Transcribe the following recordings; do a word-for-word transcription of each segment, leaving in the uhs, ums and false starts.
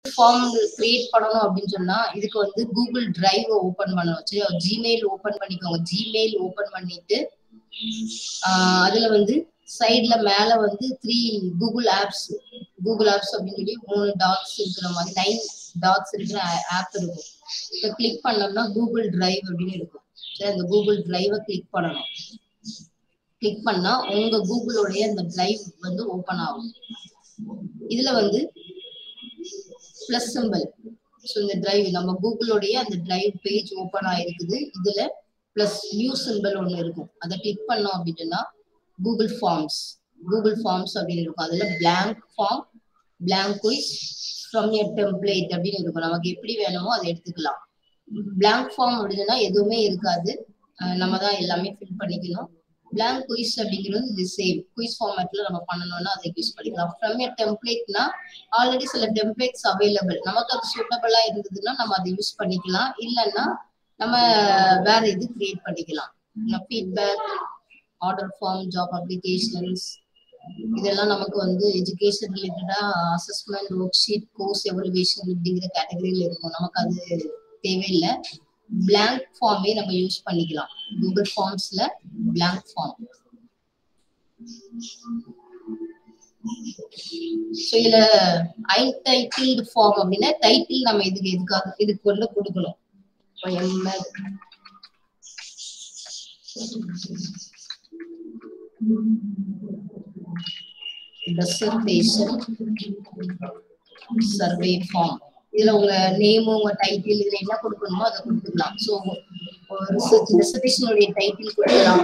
Form create பண்ணணும் அப்படின்னு சொன்னா இதுக்கு வந்து கூகுள் டிரைவ் ஓபன் பண்ணணும். சரி, ஜிமெயில் ஓபன் பண்ணிக்கோங்க. ஜிமெயில் ஓபன் பண்ணிட்டு ஆஹ் அதுல வந்து சைட்ல மேல வந்து three Google apps Google apps அப்படின்னு சொல்லி மூணு டாட்ஸ் இருக்கிற மாதிரி நைன் டாட்ஸ் இருக்கிற ஆப் இருக்கும். இதை கிளிக் பண்ணோம்னா கூகுள் டிரைவ் அப்படின்னு இருக்கும். சரி, அந்த கூகுள் டிரைவை கிளிக் பண்ணணும். கிளிக் பண்ணா உங்க கூகுளோடைய அந்த டிரைவ் வந்து ஓபன் ஆகும். இதுல வந்து பிளஸ் சிம்பிள். ஸோ இந்த டிரைவ் நம்ம கூகுளோடைய அந்த டிரைவ் பேஜ் ஓபன் ஆயிருக்குது. இதுல பிளஸ் நியூ சிம்பிள் ஒன்று இருக்கும். அதை கிளிக் பண்ணோம் அப்படின்னா கூகுள் ஃபார்ம்ஸ் கூகுள் ஃபார்ம்ஸ் அப்படின்னு இருக்கும். அதுல blank form, blank quiz from a template அப்படின்னு இருக்கும். நமக்கு எப்படி வேணுமோ அதை எடுத்துக்கலாம். பிளாங்க் ஃபார்ம் அப்படின்னா எதுவுமே இருக்காது, நம்ம தான் எல்லாமே ஃபில் பண்ணிக்கணும். பிளாங்க் குயிஸ் அப்படிங்கிறது இது சேம் குயிஸ் ஃபார்மேட்ல நம்ம பண்ணணும்னா அதை யூஸ் பண்ணிக்கலாம். ஃப்ரம் எ டெம்ப்ளேட்னா ஆல்ரெடி சில டெம்ப்ளேட்ஸ் அவைலபிள், நமக்கு அது சூட்டபிளா இருந்ததுன்னா நம்ம அதை யூஸ் பண்ணிக்கலாம். இல்லைன்னா நம்ம வேற இது கிரியேட் பண்ணிக்கலாம். Feedback, order form, job applications, இதெல்லாம் நமக்கு வந்து எஜுகேஷன் ரிலேட்டடா assessment, work sheet, course evaluation அப்படிங்கிற கேட்டகரியில இருக்கும். நமக்கு அது தேவையில்லை. பிளாங்க் ஃபார்மே நம்ம யூஸ் பண்ணிக்கலாம். கூகுள் ஃபார்ம்ஸ்ல பிளாங்க் ஃபார்ம். ஸோ இதுல அன்டைட்டில்டு ஃபார்ம் அப்படின்னா டைட்டில் நம்ம இதுக்கு எதுக்காக இதுக்கு வந்து கொடுக்கணும். Dissertation survey form. இதுல உங்க நேம், உங்க டைட்டில், இதுல என்ன கொடுக்கணுமோ அதை கொடுத்துக்கலாம். ஸோ ரிசர்ச் டிசர்டேஷனுடைய டைட்டில் கொடுக்கலாம்.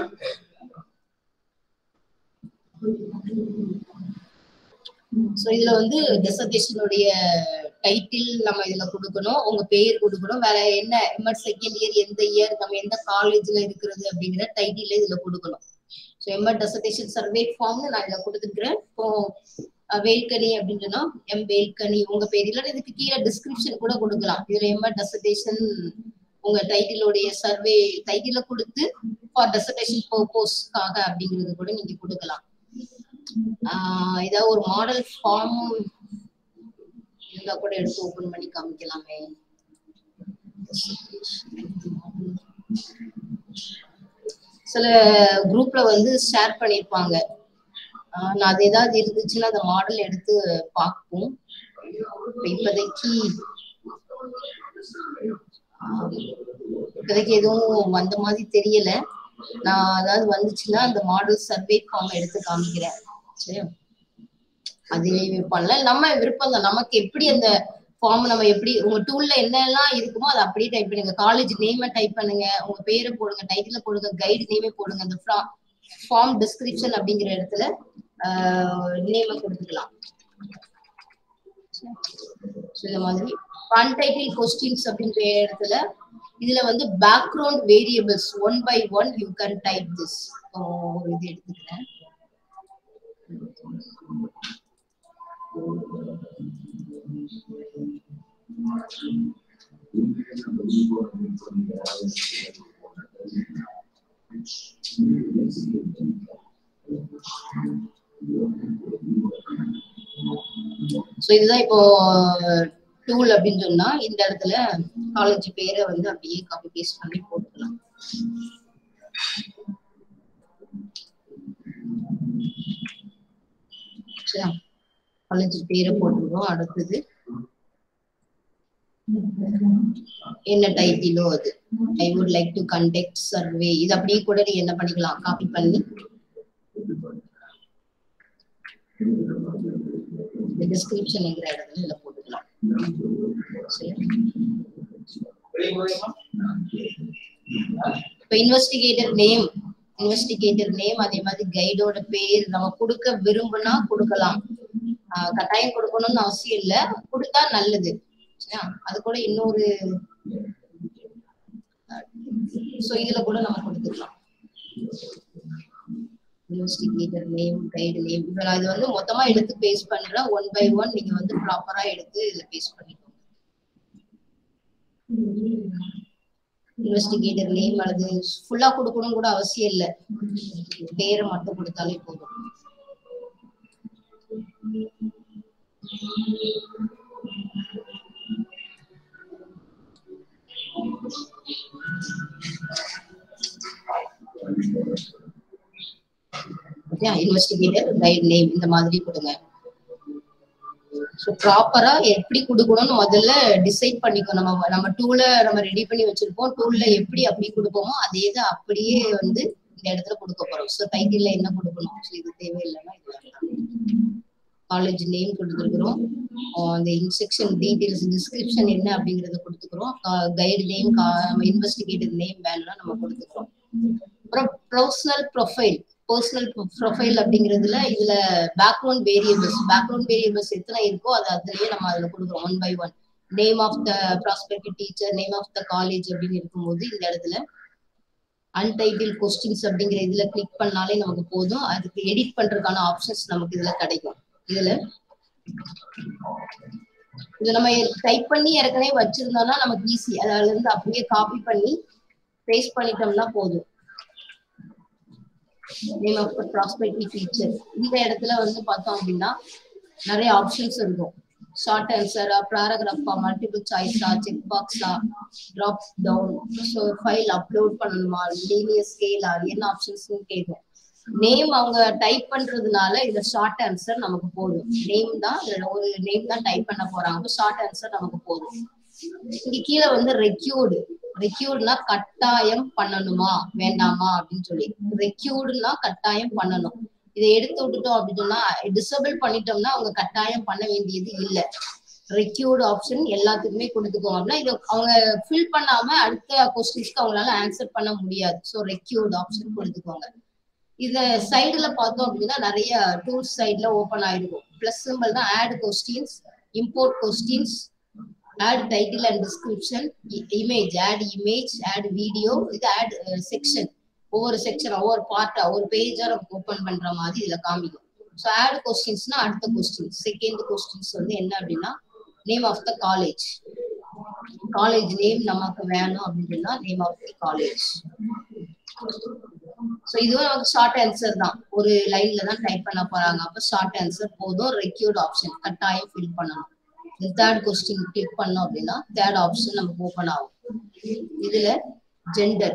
ஸோ இதுல வந்து டிசர்டேஷனுடைய டைட்டில் நம்ம இதுல கொடுக்கணும், உங்க பேர் கொடுக்கணும், வேற என்ன எம்எட் செகண்ட் இயர் எந்த இயர், நம்ம எந்த காலேஜ்ல இருக்கிறது அப்படிங்கிற டைட்டில் இதுல கொடுக்கணும். So M Ed dissertation survey form நான் இதுல கொடுத்துருக்கிறேன். இப்போ வேல்கனி அப்படின்னு சொன்னா எம் வேல்கனி உங்க பேர், இல்லைன்னா இதுக்கு கீழே டிஸ்கிரிப்ஷன் கூட கொடுக்கலாம். இதுல எம்எட் டிசர்டேஷன் உங்க டைட்டிலோடைய சர்வே டைட்டில கொடுத்து ஃபார் டிசர்டேஷன் பர்பஸ்க்காக அப்படிங்கிறது கூட நீங்க கொடுக்கலாம். ஆஹ் ஏதாவது ஒரு மாடல் ஃபார்ம் இருந்தா கூட எடுத்து ஓபன் பண்ணி காமிக்கலாமே. சில குரூப்ல வந்து ஷேர் பண்ணிருப்பாங்க. ஆஹ் அது ஏதாவது இருந்துச்சுன்னா அந்த மாடல் எடுத்து பார்ப்போம். இப்போதைக்கு இப்போதைக்கு எதுவும் வந்த மாதிரி தெரியல. நான் அதாவது வந்துச்சுன்னா அந்த மாடல் சர்வே ஃபார்ம் எடுத்து காமிக்கிறேன். சரி, அது பண்ணல, நம்ம விருப்பம் தான். நமக்கு எப்படி அந்த ஃபார்ம் நம்ம எப்படி உங்க டூல்ல என்னெல்லாம் இருக்குமோ அதை அப்படியே டைப் பண்ணுங்க. காலேஜ் நேமை டைப் பண்ணுங்க, உங்க பேரை போடுங்க, டைட்டில போடுங்க, கைடு நேமே போடுங்க. அந்த ஃபார்ம் டிஸ்கிரிப்ஷன் அப்படிங்கிற இடத்துல நேமை கொடுத்துக்கலாம். இந்த மாதிரி அன்டைட்டில் கொஸ்டின்ஸ் அப்படின்ற இடத்துல இதுல வந்து background variables one by one you can type this. இது எடுத்துக்கிறேன். சோ இதுதான் இப்போ டூல் அப்படின்னு சொன்னா இந்த இடத்துல காலேஜ் பேரை வந்து அப்படியே காப்பி பேஸ்ட் பண்ணி போட்டுக்கலாம். காலேஜ் பேரை போட்டுருவோம். அடுத்தது என்ன டைட்டிலோ அது I would like to conduct survey. இது அப்படியே கூட நீ என்ன பண்ணிக்கலாம், காப்பி பண்ணி டிஸ்கிரிப்ஷன்ங்கிற இடத்துல இதுல போட்டுக்கலாம். இப்ப இன்வெஸ்டிகேட்டர் நேம் இன்வெஸ்டிகேட்டர் நேம் அதே மாதிரி கைடோட பேர் நம்ம கொடுக்க விரும்புனா கொடுக்கலாம். ஆஹ் கட்டாயம் கொடுக்கணும்னு அவசியம் இல்ல, கொடுத்தா நல்லது. அது கூட இன்னொரு சோ இதுல கூட நம்ம கொடுத்துக்கலாம். Investigator name, guide name. இப்ப நான் இது வந்து மொத்தமா எடுத்து பேஸ்ட் பண்றேன். ஒன் பை ஒன் நீங்க வந்து ப்ராப்பரா எடுத்து இதுல பேஸ்ட் பண்ணிக்கோங்க. இன்வெஸ்டிகேட்டர் நேம் அல்லது ஃபுல்லா கொடுக்கணும் கூட அவசியம் இல்ல, பேரை மட்டும் கொடுத்தாலே போதும். ஓகே, இன்வெஸ்டிகேட்டர் கைட் நேம் இந்த மாதிரி கொடுங்க. ஸோ ப்ராப்பரா எப்படி கொடுக்கணும்னு முதல்ல டிசைட் பண்ணிக்கணும். நம்ம நம்ம டூல நம்ம ரெடி பண்ணி வச்சிருப்போம். டூல்ல எப்படி அப்படி கொடுப்போமோ அதே தான் அப்படியே வந்து இந்த இடத்துல கொடுக்க போறோம். ஸோ டைட்டில்ல என்ன கொடுக்கணும், ஸோ இது தேவையில்லைன்னா இது வரலாம். காலேஜ் நேம் கொடுத்துருக்குறோம், அந்த இன்ஸ்ட்ரக்ஷன் டீடைல்ஸ் டிஸ்கிரிப்ஷன் என்ன அப்படிங்கறத கொடுத்துக்கிறோம். கைடு நேம், இன்வெஸ்டிகேட்டர் நேம் வேணும்னா நம்ம கொடுத்துக்கிறோம். அப்புறம் பர்சனல் ப்ரொஃபைல். பர்சனல் ப்ரொஃபைல் அப்படிங்கிறதுல இதுல பேக்ரவுண்ட் வேரியபிள்ஸ் பேக்ரவுண்ட் வேரியபிள்ஸ் எத்தனை இருக்கோ அது அதுலயே நம்ம அதுல கொடுக்குறோம் one by one. Name of the prospective teacher, name of the college அப்படின்னு இருக்கும்போது இந்த இடத்துல அன்டைட்டில் கொஸ்டின்ஸ் அப்படிங்கிற இதுல கிளிக் பண்ணாலே நமக்கு போதும். அதுக்கு எடிட் பண்றதுக்கான ஆப்ஷன்ஸ் நமக்கு இதுல கிடைக்கும். இதுல இது நம்ம டைப் பண்ணி ஏற்கனவே வச்சிருந்தோம்னா நமக்கு ஈஸி. அதுல இருந்து அப்படியே காப்பி பண்ணி பேஸ்ட் பண்ணிட்டோம்னா போதும். Name of the prospective teacher இந்த இடத்துல வந்து பார்த்தோம் அப்படின்னா நிறைய ஆப்ஷன்ஸ் இருக்கும். ஷார்ட் ஆன்சரா, பேராகிராஃபா, மல்டிபிள் சாய்ஸா, செக் பாக்ஸா, drop down, so file upload பண்ணணுமா, லீனியர் ஸ்கேலா, என்ன ஆப்ஷன்ஸ் கேட்கும். நேம் அவங்க டைப் பண்றதுனால இதுல ஷார்ட் ஆன்சர் நமக்கு போதும். நேம் தான் ஒரு நேம் தான் டைப் பண்ண போறாங்க, ஷார்ட் ஆன்சர் நமக்கு போதும். இங்க கீழே வந்து ரெக்யூர்டு. ரெக்யூர்ட்னா கட்டாயம் பண்ணணுமா வேண்டாமா அப்படின்னு சொல்லி. ரெக்யூர்டுனா கட்டாயம் பண்ணணும். இதை எடுத்து விட்டுட்டோம் அப்படின்னா, டிசபிள் பண்ணிட்டோம்னா அவங்க கட்டாயம் பண்ண வேண்டியது இல்லை. ரெக்யூர்டு ஆப்ஷன் எல்லாத்துக்குமே கொடுத்துக்கோங்க. அப்படின்னா இது அவங்க ஃபில் பண்ணாம அடுத்த கொஸ்டின்ஸ்க்கு அவங்களால ஆன்சர் பண்ண முடியாது. ஸோ ரெக்யூர்டு ஆப்ஷன் கொடுத்துக்கோங்க. இத சைடுல பார்த்தோம் அப்படின்னா நிறைய டூல்ஸ் சைட்ல ஓப்பன் ஆயிருக்கும். பிளஸ் சிம்பிள் தான் add questions, import questions, add title and description, image, add image, add video, இது ஆட் செக்ஷன். ஒவ்வொரு செக்ஷன் ஒவ்வொரு பார்ட்டா ஒரு பேஜா நம்ம ஓப்பன் பண்ற மாதிரி இதுல காமிக்கும். ஸோ ஆட் கொஸ்டின்ஸ்னா அடுத்த கொஸ்டின். செகண்ட் கொஸ்டின்ஸ் வந்து என்ன அப்படின்னா name of the college. College name நமக்கு வேணும் அப்படின்னா name of the college. So இதுவும் நமக்கு ஷார்ட் ஆன்சர் தான், ஒரு லைன்ல தான் டைப் பண்ண போறாங்க. அப்ப ஷார்ட் ஆன்சர் போதும். ரெக்யூர்ட் ஆப்ஷன் கட்டாயம் ஃபில் பண்ணணும். தேர்ட் கொஸ்டின் கிளிக் பண்ணோம் அப்படின்னா தேர்ட் ஆப்ஷன் நமக்கு ஓபன் ஆகும். இதுல ஜெண்டர்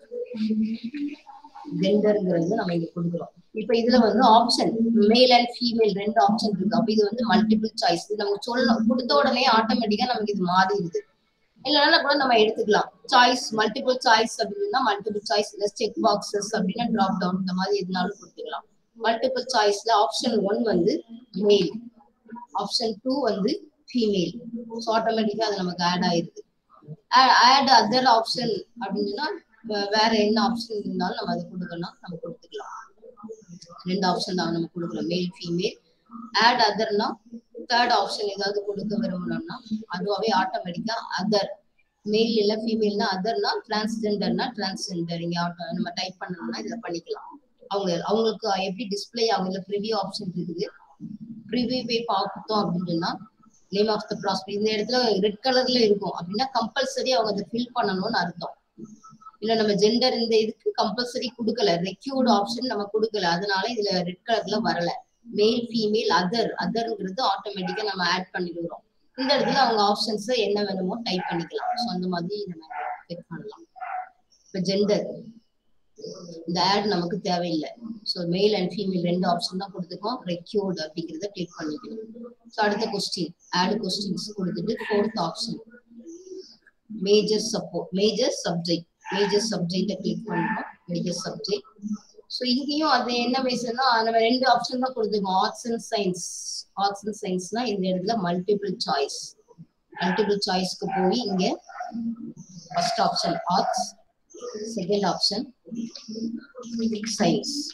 ஜெண்டர்ங்கிறது நம்ம இங்க கொடுக்குறோம். இப்ப இதுல வந்து ஆப்ஷன் மேல் அண்ட் ஃபீமேல் ரெண்டு ஆப்ஷன் இருக்கு. அப்ப இது வந்து மல்டிபிள் சாய்ஸ். நம்ம சொல்ல கொடுத்த உடனே ஆட்டோமேட்டிக்கா நமக்கு இது மாறிடுது. இல்லைன்னா கூட நம்ம எடுத்துக்கலாம். சாய்ஸ் மல்டிபிள் சாய்ஸ் அப்படின்னா மல்டிபிள் சாய்ஸ் இல்ல செக் பாக்ஸஸ் அப்படின்னா டிராப் டவுன் இந்த மாதிரி எதுனாலும் கொடுத்துக்கலாம். மல்டிபிள் சாய்ஸ்ல ஆப்ஷன் ஒன் வந்து மேல், ஆப்ஷன் டூ வந்து ஃபீமேல். ஸோ ஆட்டோமேட்டிக்கா அது நமக்கு ஆட் ஆயிருது. ஆட் அதர் ஆப்ஷன் அப்படின்னா வேற என்ன ஆப்ஷன் இருந்தாலும் நம்ம அதை கொடுக்கணும், நம்ம கொடுத்துக்கலாம். ரெண்டு ஆப்ஷன் தான் நம்ம கொடுக்கலாம், மேல் ஃபீமேல். ஆட் அதர்னா தேர்ட் ஆப்ஷன் ஏதாவது கொடுக்க விரும்பணும்னா அதுவாவே ஆட்டோமேட்டிக்கா அதர், மேல் இல்ல ஃபீமேல்னா அதர்னா, டிரான்ஸ்ஜெண்டர்னா டிரான்ஸ்ஜெண்டர் இங்க நம்ம டைப் பண்ணணும்னா இதுல பண்ணிக்கலாம். அவங்க அவங்களுக்கு எப்படி டிஸ்பிளே ஆகுது, ப்ரிவியூ ஆப்ஷன் இருக்குது. ப்ரிவியூ போய் பார்த்தோம் அப்படின்னா நேம் ஆஃப் த ப்ராஸ்பெக்ட் இந்த இடத்துல ரெட் கலர்ல இருக்கும் அப்படின்னா கம்பல்சரி அவங்க அதை ஃபில் பண்ணணும்னு அர்த்தம். இல்ல நம்ம ஜெண்டர் இந்த இதுக்கு கம்பல்சரி கொடுக்கல, ரெக்யூர்டு ஆப்ஷன் நம்ம கொடுக்கல, அதனால இதுல ரெட் கலர்ல வரல. மேல் ஃபீமேல் அதர், அதர்ங்கிறது ஆட்டோமேட்டிக்கா நம்ம ஆட் பண்ணிடுறோம். இந்த இடத்துல அவங்க ஆப்ஷன்ஸ் என்ன வேணுமோ டைப் பண்ணிக்கலாம். ஸோ அந்த மாதிரி நம்ம செக் பண்ணலாம். இப்ப ஜெண்டர் இந்த ஆட் நமக்கு தேவையில்லை. ஸோ மேல் அண்ட் ஃபீமேல் ரெண்டு ஆப்ஷன் தான் கொடுத்துக்கோம். ரெக்யூர்டு அப்படிங்கிறத கிளிக் பண்ணிக்கணும். ஸோ அடுத்த கொஸ்டின் ஆட் கொஸ்டின்ஸ் கொடுத்துட்டு fourth option major support, major subject, major சப்ஜெக்டை கிளிக் பண்றோம். Major subject. ஸோ இங்கேயும் அது என்ன மேஜர்னா நம்ம ரெண்டு ஆப்ஷன் தான் கொடுத்துருக்கோம், arts and science. Arts and சயின்ஸ்னா இந்த இடத்துல மல்டிபிள் சாய்ஸ். மல்டிபிள் சாய்ஸ்க்கு போய் இங்க first option arts, second option science.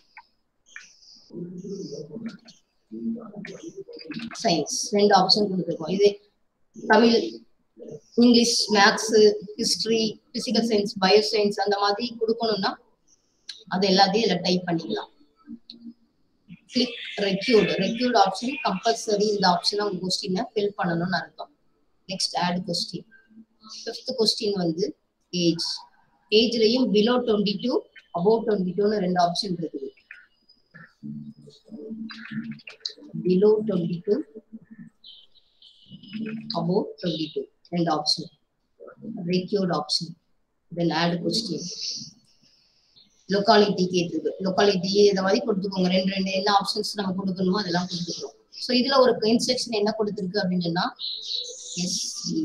Science ரெண்டு ஆப்ஷன் கொடுத்துருக்கோம். இது Tamil, English, maths, history, physical science, bio science அந்த மாதிரி கொடுக்கணும்னா அது எல்லாத்தையும் இதுல டைப் பண்ணிக்கலாம். Click required. Required option compulsory இந்த ஆப்ஷனை உங்க கொஸ்டினை ஃபில் பண்ணணும்னு அர்த்தம். Next add question. Fifth question வந்து ஏஜ். ஏஜ்லயும் below twenty two above twenty டூன்னு ரெண்டு ஆப்ஷன் இருக்குது. Below twenty two above twenty-two ரெண்டு option. Required option. Then add question. Locality கேட்டிருக்கு. லொக்காலிட்டி இதை மாதிரி கொடுத்துக்கோங்க. ரெண்டு ரெண்டு என்ன ஆப்ஷன்ஸ் நம்ம கொடுக்கணுமோ அதெல்லாம் கொடுத்துக்கிறோம். ஸோ இதுல ஒரு இன்ஸ்ட்ரக்ஷன் என்ன கொடுத்துருக்கு அப்படின்னு சொன்னா எஸ்.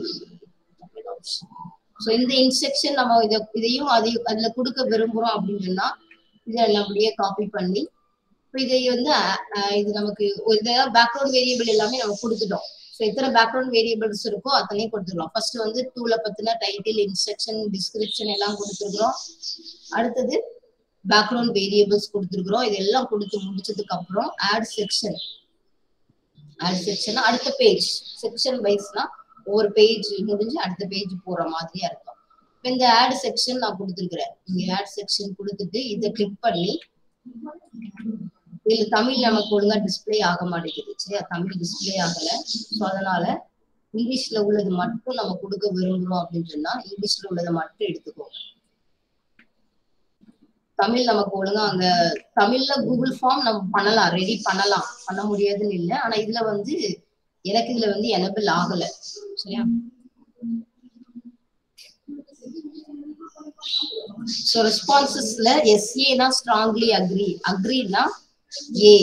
ஸோ இந்த இன்ஸ்ட்ரக்ஷன் நம்ம இதை இதையும் அதையும் அதுல கொடுக்க விரும்புறோம் அப்படின்னு சொன்னா இதை அப்படியே காப்பி பண்ணி இதை வந்து இது நமக்கு இதெல்லாம் பேக்ரவுண்ட் வேரியபிள் எல்லாமே நம்ம கொடுத்துட்டோம். ஸோ எத்தனை பேக்ரவுண்ட் வேரியபிள்ஸ் இருக்கோ அத்தனையும் கொடுத்துக்கலாம். ஃபர்ஸ்ட் வந்து டூல பத்தின டைட்டில், இன்ஸ்ட்ரக்ஷன், டிஸ்கிரிப்ஷன் எல்லாம் கொடுத்துருக்குறோம். அடுத்தது பேக்ரவுண்ட் வேரியபிள்ஸ் கொடுத்துருக்குறோம். இதெல்லாம் கொடுத்து முடிச்சதுக்கு அப்புறம் ஆட் செக்ஷன். ஆட் செக்ஷன் அடுத்த பேஜ் செக்ஷன் வைஸ்னா ஒவ்வொரு பேஜ் முடிஞ்சு அடுத்த பேஜ் போற மாதிரியா இருக்கும். இப்போ இந்த ஆட் செக்ஷன் நான் கொடுத்துருக்கிறேன். இங்க ஆட் செக்ஷன் கொடுத்துட்டு இதை கிளிக் பண்ணி இதுல தமிழ் நமக்கு ஒழுங்கா டிஸ்பிளே ஆக மாட்டேங்குது. சரியா, தமிழ் டிஸ்பிளே ஆகல. ஸோ அதனால இங்கிலீஷ்ல உள்ளது மட்டும் நம்ம கொடுக்க விரும்புறோம் அப்படின்னு சொன்னா இங்கிலீஷ்ல உள்ளதை மட்டும் எடுத்துக்கோங்க. தமிழ் நமக்கு ஒழுங்கா அங்க தமிழ்ல கூகுள் ஃபார்ம் நம்ம பண்ணலாம், ரெடி பண்ணலாம், பண்ண முடியாதுன்னு இல்லை. ஆனா இதுல வந்து எனக்கு இதுல வந்து எனபிள் ஆகல. சரியா, சோ ரெஸ்பான்சஸ்ல எஸ்ஏனா ஸ்ட்ராங்லி அக்ரி, அக்ரினா A,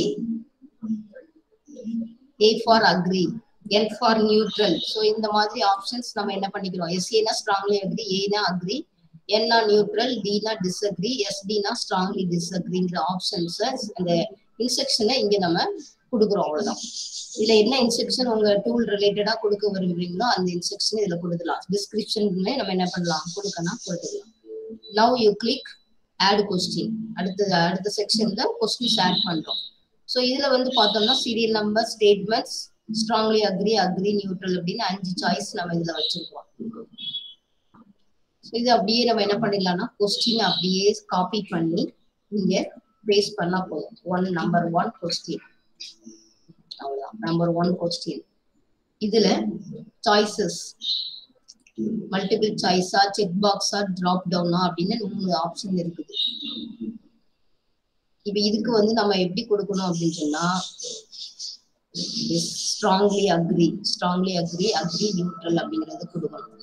A for agree, N for neutral. So இந்த மாதிரி ஆப்ஷன்ஸ் நம்ம என்ன பண்ணிக்கிறோம், எஸ்ஏனா ஸ்ட்ராங்லி அக்ரி, ஏனா அக்ரி, என்னா நியூட்ரல், டினா டிஸ்அக்ரி, எஸ்டினா ஸ்ட்ராங்லி டிஸ்அக்ரிங்கிற ஆப்ஷன்ஸ் அந்த இன்ஸ்ட்ரக்ஷனை இங்க நம்ம கொடுக்குறோம். அவ்வளவுதான். இதுல என்ன இன்ஸ்ட்ரக்ஷன் உங்க டூல் ரிலேட்டடா கொடுக்க விரும்புறீங்களோ அந்த இன்ஸ்ட்ரக்ஷன் இதுல கொடுத்துடலாம். டிஸ்கிரிப்ஷன்ல நம்ம என்ன பண்ணலாம், கொடுக்கணும் கொடுத்துடலாம். Now you click add question. அடுத்த அடுத்த செக்ஷன்ல கொஸ்டின்ஸ் ஆட் பண்றோம். ஸோ இதுல வந்து பார்த்தோம்னா serial number, statements, strongly agree, agree, neutral அப்படின்னு அஞ்சு சாய்ஸ் நம்ம இதுல வச்சிருக்கோம். ஸோ இது அப்படியே நம்ம என்ன பண்ணிடலாம்னா கொஸ்டின் அப்படியே காப்பி பண்ணி இங்க பேஸ்ட் பண்ணா போதும். ஒன் நம்பர் ஒன் கொஸ்டின், அவ்வளவுதான். Number one question. இதுல சாய்ஸஸ் மல்டிபிள் சாய்ஸா, செக் பாக்ஸா, டிராப் டவுனா அப்படின்னு மூணு ஆப்ஷன் இருக்குது. இப்ப இதுக்கு வந்து நம்ம எப்படி கொடுக்கணும் அப்படின்னு சொன்னா strongly agree, strongly agree, agree, neutral அப்படிங்கறது கொடுக்கணும்.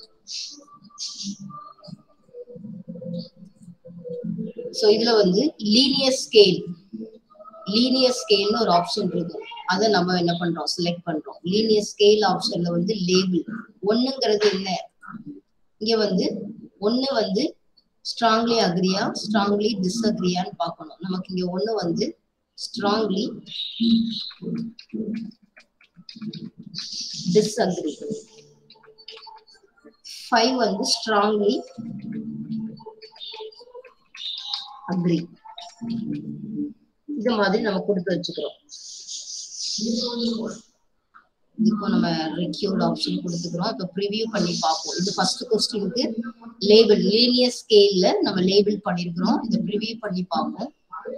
சோ இதுல வந்து லீனியர் ஸ்கேல், லீனியர் ஸ்கேல்னு ஒரு ஆப்ஷன் இருக்கு. அதை நம்ம என்ன பண்றோம், செலக்ட் பண்றோம். லீனியர் ஸ்கேல் ஆப்ஷன்ல வந்து லேபிள் ஒண்ணுங்கிறது என்ன, இங்க வந்து ஒண்ணு வந்து ஸ்ட்ராங்லி அக்ரியா ஸ்ட்ராங்லி டிஸ்அக்ரியான்னு பார்க்கணும். நமக்கு இங்க ஒண்ணு வந்து ஸ்ட்ராங்லி டிஸ்அக்ரி, ஃபைவ் வந்து ஸ்ட்ராங்லி அக்ரி. இது மாதிரி நம்ம கொடுத்து வச்சுக்கிறோம். இப்போ நம்ம ரெக்யூர்ட் ஆப்ஷன் கொடுத்துக்கிறோம். இப்போ ப்ரிவியூ பண்ணி பார்ப்போம். இது ஃபர்ஸ்ட் கொஸ்டினுக்கு லேபிள் லீனியர் ஸ்கேல்ல நம்ம லேபிள் பண்ணிருக்கிறோம். இதை ப்ரிவியூ பண்ணி பார்ப்போம்.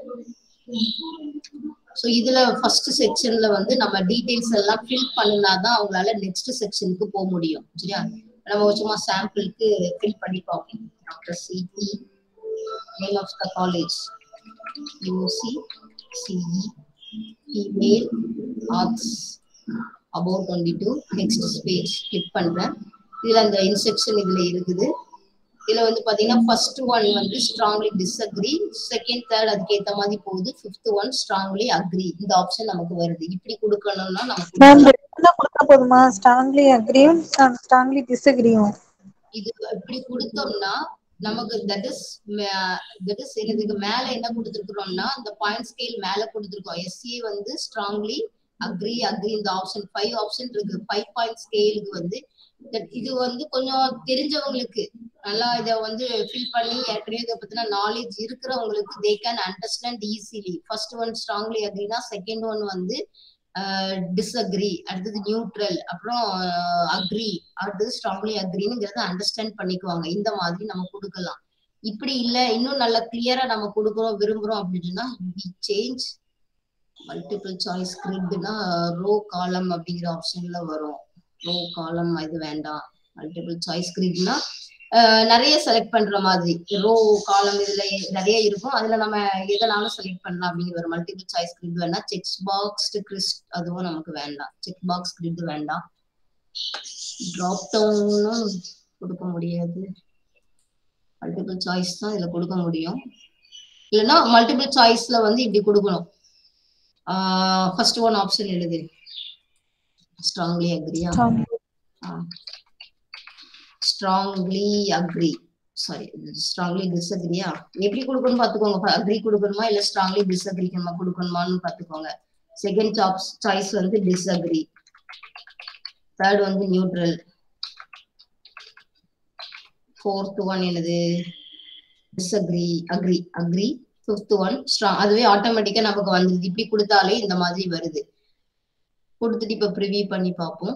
ஸோ இதுல ஃபர்ஸ்ட் செக்ஷன்ல வந்து நம்ம டீடைல்ஸ் எல்லாம் ஃபில் பண்ணினாதான் அவங்களால நெக்ஸ்ட் செக்ஷனுக்கு போக முடியும். சரியா, நம்ம சும்மா சாம்பிளுக்கு ஃபில் பண்ணி பார்ப்போம். Doctor CD, name of the college UC CE, email, arts, about twenty-two, next page click பண்றேன். இதுல அந்த இன்ஸ்ட்ரக்ஷன் இதுல இருக்குது. இதுல வந்து பாத்தீங்கன்னா ஃபர்ஸ்ட் ஒன் வந்து ஸ்ட்ராங்லி டிஸ்அக்ரி, செகண்ட் தேர்ட் அதுக்கு ஏத்த மாதிரி போகுது, ஃபிஃப்த் ஒன் ஸ்ட்ராங்லி அக்ரி. இந்த ஆப்ஷன் நமக்கு வருது. இப்படி கொடுக்கணும்னா நமக்கு கொடுத்தா போதுமா, ஸ்ட்ராங்லி அக்ரியும் ஸ்ட்ராங்லி டிஸ்அக்ரியும்? இது இப்படி கொடுத்தோம்னா நமக்கு தட் இஸ் தட் இஸ் இதுக்கு மேல என்ன கொடுத்துருக்கோம்னா இந்த பாயிண்ட் ஸ்கேல் மேல கொடுத்துருக்கோம். எஸ்ஏ வந்து ஸ்ட்ராங்லி அக்ரி, அக்ரி இந்த ஆப்ஷன் ஃபைவ் ஆப்ஷன் இருக்கு. ஃபைவ் பாயிண்ட் ஸ்கேலுக்கு வந்து இது வந்து கொஞ்சம் தெரிஞ்சவங்களுக்கு நல்லா இதை வந்து ஃபில் பண்ணி ஏற்கனவே இதை பத்தின நாலேஜ் இருக்கிறவங்களுக்கு they can understand easily. First one strongly அக்ரினா, செகண்ட் ஒன் வந்து டிஸ்அக்ரி, அடுத்தது நியூட்ரல், அப்புறம் அக்ரி, அடுத்தது ஸ்ட்ராங்லி அக்ரிங்கிறத அண்டர்ஸ்டாண்ட் பண்ணிக்குவாங்க. இந்த மாதிரி நம்ம கொடுக்கலாம். இப்படி இல்ல இன்னும் நல்லா கிளியரா நம்ம கொடுக்குறோம் விரும்புறோம் அப்படின்னா சேஞ்ச் மல்டிபிள் சாய்ஸ் கிரிட்னா ரோ காலம் அப்படிங்கிற ஆப்ஷன்ல வரும். ரோ காலம் இது வேண்டாம். மல்டிபிள் சாய்ஸ் கிரிட்னா நிறைய செலக்ட் பண்ற மாதிரி, ரோ காலம் இதுல நிறைய இருக்கும். அதுல நம்ம எதனாலும் செலக்ட் பண்ணலாம் அப்படிங்கிற ஒரு மல்டிபிள் சாய்ஸ் கிரிட் வேணா. செக் பாக்ஸ் கிரிஸ்ட் அதுவும் நமக்கு வேண்டாம். செக் பாக்ஸ் கிரிட் வேண்டாம். டிராப் டவுனும் கொடுக்க முடியாது. மல்டிபிள் சாய்ஸ் தான் இதுல கொடுக்க முடியும். இல்லைன்னா மல்டிபிள் சாய்ஸ்ல வந்து இப்படி கொடுக்கணும். ஃபர்ஸ்ட் ஒன் ஆப்ஷன் எழுது. ஸ்ட்ராங்லி அக்ரியா, ஸ்ட்ராங்லி அக்ரி, சாரி ஸ்ட்ராங்லி டிஸ்அக்ரியா, எப்படி கொடுக்கணும் பாத்துக்கோங்க. அக்ரி கொடுக்கணுமா இல்ல ஸ்ட்ராங்லி டிஸ்அக்ரிக்கணுமா கொடுக்கணுமான்னு பாத்துக்கோங்க. செகண்ட் சாய்ஸ் வந்து டிஸ்அக்ரி, தேர்ட் வந்து நியூட்ரல், ஃபோர்த் ஒன் என்னது disagree, agree agree, fifth one strong. அதுவே ஆட்டோமேட்டிக்கா நமக்கு வந்துருது. இப்படி கொடுத்தாலே இந்த மாதிரி வருது. கொடுத்துட்டு இப்ப ப்ரிவியூ பண்ணி பார்ப்போம்.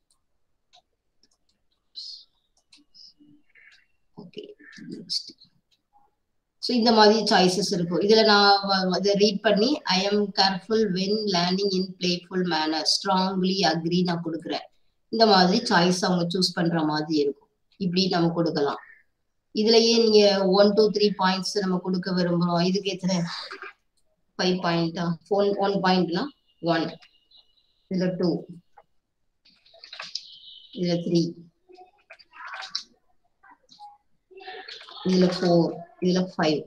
Okay, next. ஸோ இந்த மாதிரி சாய்ஸஸ் இருக்கும். இதுல நான் இதை ரீட் பண்ணி I am careful when learning in playful manner, strongly agree நான் கொடுக்குறேன். இந்த மாதிரி சாய்ஸ் அவங்க சூஸ் பண்ற மாதிரி இருக்கும். இப்படி நம்ம கொடுக்கலாம். இதுலயே நீங்க ஒன் டூ த்ரீ பாயிண்ட்ஸ் நம்ம கொடுக்க விரும்புறோம். இதுக்கு எத்தனை ஃபைவ் பாயிண்டா, ஒன் ஒன் பாயிண்ட்னா ஒன், இதுல டூ, இதுல த்ரீ, இதுல ஃபோர், இதுல ஃபைவ்.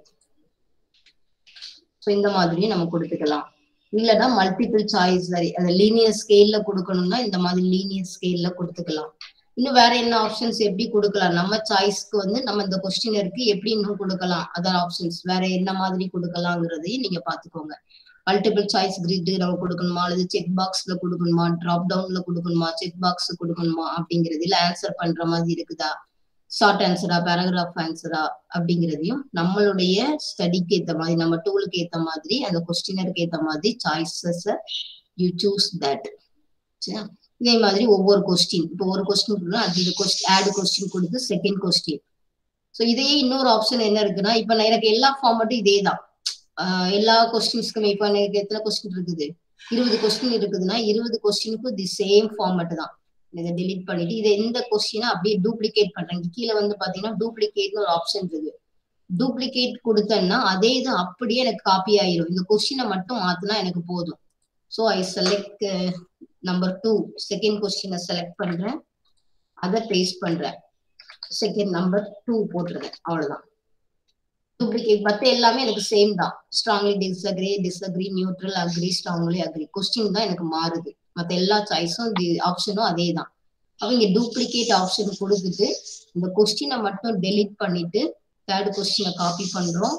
ஸோ இந்த மாதிரி நம்ம கொடுத்துக்கலாம். இல்லைன்னா மல்டிபிள் சாய்ஸ் சரி, அந்த லீனியர் ஸ்கேல்ல கொடுக்கணும்னா இந்த மாதிரி லீனியர் ஸ்கேல்ல கொடுத்துக்கலாம். இன்னும் வேற என்ன ஆப்ஷன்ஸ் எப்படி கொடுக்கலாம், நம்ம சாய்ஸ்க்கு வந்து நம்ம இந்த கொஸ்டினருக்கு எப்படி இன்னும் கொடுக்கலாம், அதர் ஆப்ஷன்ஸ் வேற என்ன மாதிரி கொடுக்கலாங்கிறதையும் நீங்க பாத்துக்கோங்க. மல்டிபிள் சாய்ஸ் கிரிட் நம்ம கொடுக்கணுமா, அல்லது செக் பாக்ஸ்ல கொடுக்கணுமா, டிராப் டவுன்ல கொடுக்கணுமா, செக் பாக்ஸ் கொடுக்கணுமா அப்படிங்கிறது, இல்ல ஆன்சர் பண்ற மாதிரி இருக்குதா, ஷார்ட் ஆன்சரா, பேராகிராஃப் ஆன்சரா அப்படிங்கிறதையும் நம்மளுடைய ஸ்டடிக்கு ஏற்ற மாதிரி, நம்ம டூலுக்கு ஏற்ற மாதிரி, அந்த கொஸ்டினருக்கு ஏற்ற மாதிரி சாய்ஸஸ் யூ சூஸ் தட். சரியா? இதே மாதிரி ஒவ்வொரு கொஸ்டின், இப்போ ஒரு கொஸ்டின் அது கொஸ்டின் ஆட் கொஸ்டின் கொடுத்து செகண்ட் கொஸ்டின். ஸோ இதையே இன்னொரு ஆப்ஷன் என்ன இருக்குன்னா, இப்போ நான் எனக்கு எல்லா ஃபார்மட்டும் இதே தான், எல்லா கொஸ்டின்ஸ்க்குமே. இப்போ எனக்கு எத்தனை கொஸ்டின் இருக்குது, இருபது கொஸ்டின் இருக்குதுன்னா இருபது கொஸ்டினுக்கும் தி சேம் ஃபார்மட் தான். இதை டெலிட் பண்ணிட்டு இதை இந்த கொஸ்டினை அப்படியே டூப்ளிகேட் பண்றேன். கீழே வந்து பாத்தீங்கன்னா டூப்ளிகேட்னு ஒரு ஆப்ஷன் இருக்கு. டூப்ளிகேட் கொடுத்தேன்னா அதே இது அப்படியே எனக்கு காப்பி ஆயிரும். இந்த கொஸ்டினை மட்டும் மாத்தினா எனக்கு போதும். So I select number two, second கொஸ்டினை செலக்ட் பண்றேன், அதை பேஸ்ட் பண்றேன், செகண்ட் நம்பர் டூ போட்டுறேன், அவ்வளவுதான். டூப்ளிகேட் மற்ற எல்லாமே எனக்கு சேம் தான். Strongly disagree, disagree, neutral, agree, strongly agree. Question தான் எனக்கு மாறுது, மற்ற எல்லா சாய்ஸும் ஆப்ஷனும் அதே தான். அவங்க டூப்ளிகேட் ஆப்ஷன் கொடுத்துட்டு இந்த கொஸ்டினை மட்டும் டெலிட் பண்ணிட்டு தேர்ட் கொஸ்டினை காப்பி பண்றோம்.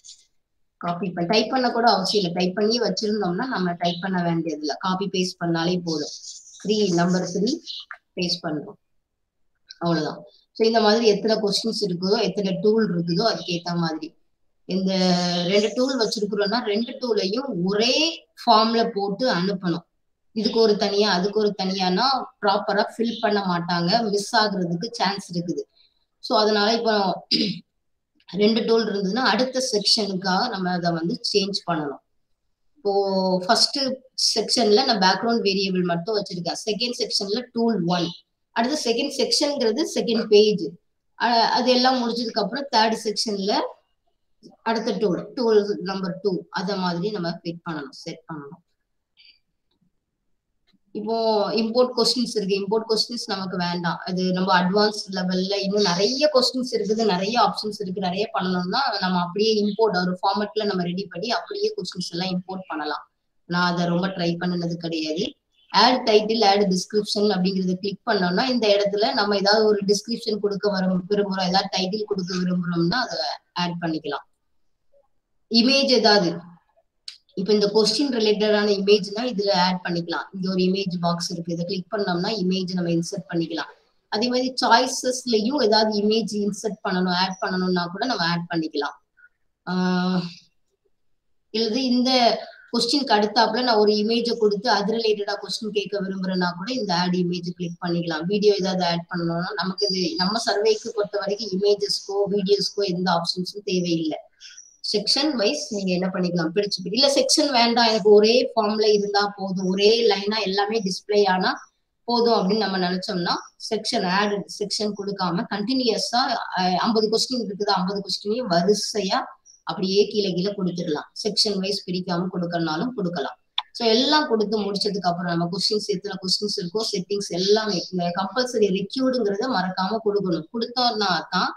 காப்பி பண்ண டைப் பண்ண கூட அவசியம் இல்லை, டைப் பண்ணி வச்சிருந்தோம்னா நம்ம டைப் பண்ண வேண்டியது இல்லை, காப்பி பேஸ்ட் பண்ணாலே போதும். த்ரீ நம்பர் த்ரீ பேஸ்ட் பண்றோம், அவ்வளவுதான். ஸோ இந்த மாதிரி எத்தனை கொஸ்டின்ஸ் இருக்குதோ, எத்தனை டூல் இருக்குதோ அதுக்கு ஏற்ற மாதிரி. இந்த ரெண்டு டூல் வச்சிருக்கிறோம்னா ரெண்டு டூலையும் ஒரே ஃபார்ம்ல போட்டு அனுப்பணும். இதுக்கு ஒரு தனியா அதுக்கு ஒரு தனியானா ப்ராப்பரா ஃபில் பண்ண மாட்டாங்க, மிஸ் ஆகுறதுக்கு சான்ஸ் இருக்குது. ஸோ அதனால இப்போ ரெண்டு டூல் இருந்ததுன்னா அடுத்த செக்ஷனுக்காக நம்ம அதை வந்து சேஞ்ச் பண்ணணும். இப்போ ஃபர்ஸ்ட் செக்ஷன்ல நான் பேக்ரவுண்ட் வேரியபிள் மட்டும் வச்சிருக்கேன், செகண்ட் செக்ஷன்ல டூல் ஒன், அடுத்த செகண்ட் செக்ஷன்ங்கிறது செகண்ட் பேஜ். அது எல்லாம் முடிஞ்சதுக்கு அப்புறம் தேர்ட் செக்ஷன்ல அடுத்த டூல் டூல் நம்பர் டூ அத மாதிரி நம்ம ஃபிட் பண்ணணும், செட் பண்ணணும். இப்போ இம்போர்ட் கொஸ்டின்ஸ் இருக்கு, இம்போர்ட் கொஸ்டின்ஸ் நமக்கு வேண்டாம், அது நம்ம அட்வான்ஸ் லெவல்ல இன்னும் நிறைய கொஸ்டின்ஸ் இருக்குது, நிறைய ஆப்ஷன்ஸ் இருக்கு, நிறைய பண்ணணும்னா நம்ம அப்படியே இம்போர்ட் ஒரு ஃபார்மேட்ல நம்ம ரெடி பண்ணி அப்படியே கொஸ்டின்ஸ் எல்லாம் இம்போர்ட் பண்ணலாம். நான் அதை ரொம்ப ட்ரை பண்ணினது கிடையாது. ஆட் டைட்டில், ஆட் டிஸ்கிரிப்ஷன் அப்படிங்கறத கிளிக் பண்ணோம்னா இந்த இடத்துல நம்ம ஏதாவது ஒரு டிஸ்கிரிப்ஷன் கொடுக்க வர விரும்புறோம், ஏதாவது டைட்டில் கொடுக்க விரும்புறோம்னா அதை ஆட் பண்ணிக்கலாம். இமேஜ் ஏதாவது இப்ப இந்த கொஸ்டின் ரிலேட்டடான இமேஜ்னா இதுல ஆட் பண்ணிக்கலாம். இங்க ஒரு இமேஜ் பாக்ஸ் இருக்கு, இதை கிளிக் பண்ணோம்னா இமேஜ் நம்ம இன்சர்ட் பண்ணிக்கலாம். அதே மாதிரி சாய்ஸஸ்லயும் ஏதாவது இமேஜ் இன்சர்ட் பண்ணணும், ஆட் பண்ணணும்னா கூட நம்ம ஆட் பண்ணிக்கலாம். ஆஹ் இல்லது இந்த கொஸ்டினுக்கு அடுத்தாப்புல நான் ஒரு இமேஜை கொடுத்து அது ரிலேட்டடா கொஸ்டின் கேட்க விரும்புறேன்னா கூட இந்த ஆட் இமேஜ் கிளிக் பண்ணிக்கலாம். வீடியோ ஏதாவது ஆட் பண்ணணும்னா நமக்கு இது நம்ம சர்வேக்கு பொறுத்த வரைக்கும் இமேஜஸ்க்கோ வீடியோஸ்க்கோ எந்த ஆப்ஷன்ஸும் தேவையில்லை. செக்ஷன் வைஸ் நீங்க என்ன பண்ணிக்கலாம், பிடிச்சு இல்ல செக்ஷன் வேண்டாம் எனக்கு ஒரே ஃபார்ம்ல இருந்தா போதும், ஒரே லைனா எல்லாமே டிஸ்பிளே ஆனா போதும் அப்படின்னு நம்ம நினைச்சோம்னா செக்ஷன் ஆட் செக்ஷன் கொடுக்காம கண்டினியூஸா ஐம்பது கொஸ்டின் இருக்குது, ஐம்பது கொஸ்டினையும் வரிசையா அப்படியே கீழே கீழே கொடுத்துடலாம். செக்ஷன் வைஸ் பிரிக்காம கொடுக்கறனாலும் கொடுக்கலாம். ஸோ எல்லாம் கொடுத்து முடிச்சதுக்கு அப்புறம் நம்ம கொஸ்டின்ஸ் எத்தனை கொஸ்டின்ஸ் இருக்கோ செட்டிங்ஸ் எல்லாமே கம்பல்சரி ரெக்யூர்டுங்கிறத மறக்காம கொடுக்கணும். கொடுத்தோம்னா தான்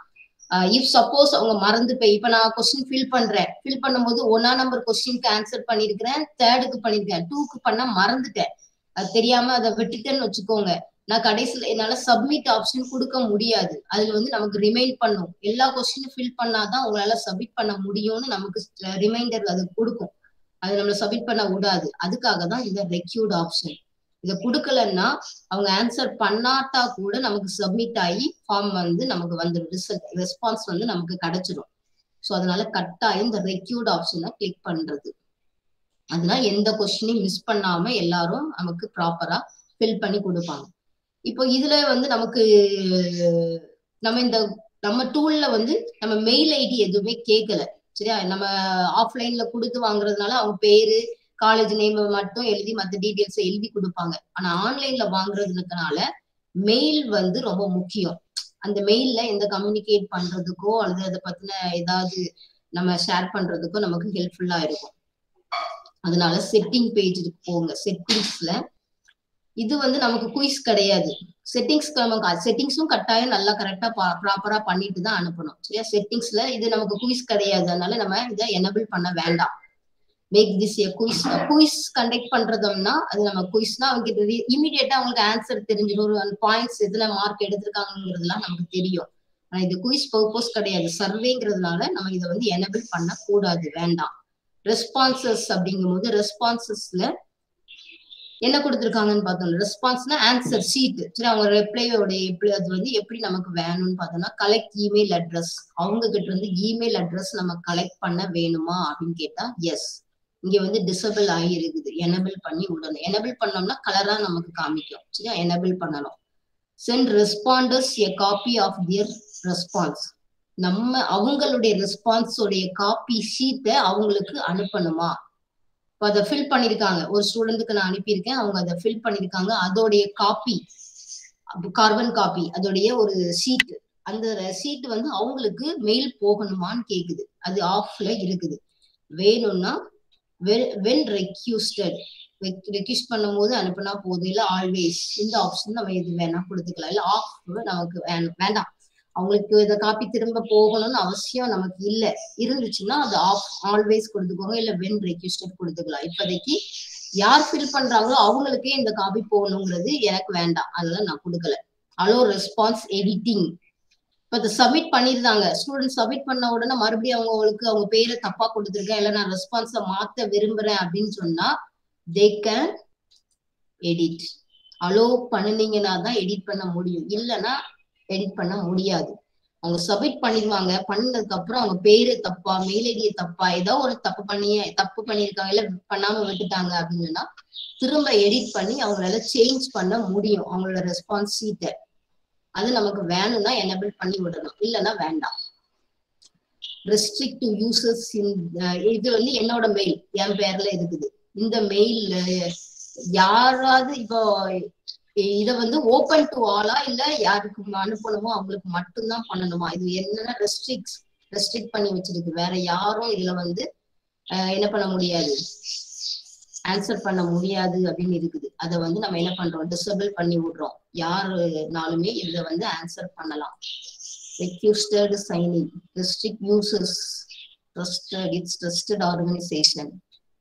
இஃப் சப்போஸ் அவங்க மறந்து போய் இப்ப நான் கொஸ்டின் ஃபில் பண்றேன், ஃபில் பண்ணும்போது ஒன்னா நம்பர் கொஸ்டினுக்கு ஆன்சர் பண்ணிருக்கிறேன், தேர்டுக்கு பண்ணிருக்கேன், டூக்கு பண்ண மறந்துட்டேன், அது தெரியாம அதை விட்டுட்டேன்னு வச்சுக்கோங்க, நான் கடைசியில என்னால சப்மிட் ஆப்ஷன் கொடுக்க முடியாது. அதுல வந்து நமக்கு ரிமைண்ட் பண்ணும், எல்லா கொஸ்டினும் ஃபில் பண்ணாதான் உங்களால சப்மிட் பண்ண முடியும்னு நமக்கு ரிமைண்டர் அது கொடுக்கும். அது நம்மள சப்மிட் பண்ண விடாது. அதுக்காக தான் இந்த ரெக்யூர்ட் ஆப்ஷன். இதை கொடுக்கலன்னா அவங்க ஆன்சர் பண்ணாட்டா கூட நமக்கு சப்மிட் ஆகி ஃபார்ம் வந்து நமக்கு வந்துடும், ரிசல்ட் ரெஸ்பான்ஸ் வந்து நமக்கு கிடைச்சிடும். ஸோ அதனால கட்டாயம் இந்த ரெக்யூர்ட் ஆப்ஷனை கிளிக் பண்றது. அதனால எந்த கொஸ்டினையும் மிஸ் பண்ணாம எல்லாரும் நமக்கு ப்ராப்பரா ஃபில் பண்ணி கொடுப்பாங்க. இப்போ இதுல வந்து நமக்கு நம்ம இந்த நம்ம டூல்ல வந்து நம்ம மெயில் ஐடி எதுவுமே கேட்கல, சரியா? நம்ம ஆஃப்லைன்ல கொடுத்து வாங்குறதுனால அவங்க பேரு காலேஜ் நேம் மட்டும் எழுதி மற்ற டீட்டெயில்ஸ் எழுதி கொடுப்பாங்க. ஆனா ஆன்லைன்ல வாங்குறதுனால மெயில் வந்து ரொம்ப முக்கியம். அந்த மெயில்ல எந்த கம்யூனிகேட் பண்றதுக்கோ அல்லது அதை பத்தின ஏதாவது நம்ம ஷேர் பண்றதுக்கோ நமக்கு ஹெல்ப்ஃபுல்லா இருக்கும். அதனால செட்டிங் பேஜுக்கு போங்க. செட்டிங்ஸ்ல இது வந்து நமக்கு குயிஸ் கிடையாது. செட்டிங்ஸ் செட்டிங்ஸும் கட்டாயம் நல்லா கரெக்டா ப்ராப்பரா பண்ணிட்டு தான் அனுப்பணும், சரியா? செட்டிங்ஸ்ல இது நமக்கு குயிஸ் கிடையாது, அதனால நம்ம இதை எனபிள் பண்ண வேண்டாம். Make this a quiz. Quiz conduct பண்றதும்னா அது நம்ம குயிஸ்னா அவங்க இமீடியட்டா அவங்களுக்கு ஆன்சர் தெரிஞ்சிடும், ஒரு பாயிண்ட்ஸ் எதுல மார்க் எடுத்திருக்காங்கிறதுலாம் நமக்கு தெரியும். ஆனா இது குயிஸ் பர்பஸ் கிடையாது, சர்வேங்கிறதுனால நம்ம இதை வந்து எனபிள் பண்ண கூடாது, வேண்டாம். ரெஸ்பான்சஸ் அப்படிங்கும் போது ரெஸ்பான்சஸ்ல என்ன கொடுத்துருக்காங்கன்னு பார்த்தோம். ரெஸ்பான்ஸ்னா ஆன்சர் ஷீட், சரி? அவங்க ரிப்ளையோட எப்படி அது வந்து எப்படி நமக்கு வேணும்னு பார்த்தோம்னா கலெக்ட் இமெயில் அட்ரஸ். அவங்க கிட்ட இருந்து இமெயில் அட்ரஸ் நம்ம கலெக்ட் பண்ண வேணுமா அப்படின்னு கேட்டா எஸ். இங்க வந்து டிசபிள் ஆகி இருக்குது, எனபிள் பண்ணி விடணும். எனபிள் பண்ணோம்னா கலரா நமக்கு காமிக்கும், சரியா? எனபிள் பண்ணணும். Send respondents a copy of their response. நம்ம அவங்களுடைய ரெஸ்பான்ஸோடைய காப்பி ஷீட்டை அவங்களுக்கு அனுப்பணுமா? இப்போ அதை ஃபில் பண்ணிருக்காங்க, ஒரு ஸ்டூடெண்ட்டுக்கு நான் அனுப்பியிருக்கேன், அவங்க அதை ஃபில் பண்ணிருக்காங்க, அதோடைய காப்பி கார்பன் காப்பி அதோடைய ஒரு ஷீட், அந்த ஷீட் வந்து அவங்களுக்கு மெயில் போகணுமான்னு கேக்குது. அது ஆஃப்ல இருக்குது. வேணும்னா வென் ரெக்யூஸ்டட் ரெக்யூஸ்ட் பண்ணும் போது அனுப்புனா போதும், இல்ல ஆல்வேஸ் இந்த ஆப்ஷன் நம்ம எது வேணா கொடுத்துக்கலாம். இல்ல ஆஃப் நமக்கு வேண்டாம், அவங்களுக்கு இதை காப்பி திரும்ப போகணும்னு அவசியம் நமக்கு இல்ல, இருந்துச்சுன்னா அது ஆஃப் ஆல்வேஸ் கொடுத்துக்கோங்க, இல்ல வென் ரெக்யூஸ்டட் கொடுத்துக்கலாம். இப்போதைக்கு யார் ஃபில் பண்றாங்களோ அவங்களுக்கே இந்த காப்பி போகணுங்கிறது எனக்கு வேண்டாம், அதெல்லாம் நான் கொடுக்கல. Allow response editing. இப்ப இதை சப்மிட் பண்ணிருந்தாங்க, ஸ்டூடெண்ட் சப்மிட் பண்ண உடனே மறுபடியும் அவங்களுக்கு அவங்க பேரை தப்பா கொடுத்துருக்கேன், இல்ல நான் ரெஸ்பான்ஸை மாத்த விரும்புறேன் அப்படின்னு சொன்னா தே கேன் எடிட். அலோ பண்ணுனீங்கன்னா தான் எடிட் பண்ண முடியும், இல்லைன்னா எடிட் பண்ண முடியாது. அவங்க சப்மிட் பண்ணிடுவாங்க, பண்ணதுக்கு அப்புறம் அவங்க பேரு தப்பா மெயில் ஐடியை தப்பா ஏதோ ஒரு தப்பு பண்ணி தப்பு பண்ணியிருக்காங்க, இல்ல பண்ணாம விட்டுட்டாங்க அப்படின்னா திரும்ப எடிட் பண்ணி அவங்களால சேஞ்ச் பண்ண முடியும் அவங்களோட ரெஸ்பான்ஸ் ஷீட்டை. அது நமக்கு வேணும்னா எனபிள் பண்ணி விடணும், இல்லைன்னா வேண்டாம். ரெஸ்ட்ரிக்ட் யூசர்ஸ் இன் இது வந்து என்னோட மெயில் என் பேர்ல இருக்குது. இந்த மெயில்ல யாராவது இப்போ இதை வந்து ஓபன் டு ஆலா இல்ல யாருக்கு அனுப்பணுமோ அவங்களுக்கு மட்டும்தான் பண்ணணுமா? இது என்னன்னா ரெஸ்ட்ரிக்ட் ரெஸ்ட்ரிக்ட் பண்ணி வச்சிருக்கு, வேற யாரும் இதுல வந்து என்ன பண்ண முடியாது, ஆன்சர் பண்ண முடியாது அப்படின்னு இருக்குது. அதை வந்து நம்ம என்ன பண்றோம், டிசபிள் பண்ணி விடுறோம். யாருனாலுமே இதை வந்து ஆன்சர் பண்ணலாம். Requested signing restrict users trusted its trusted organisation.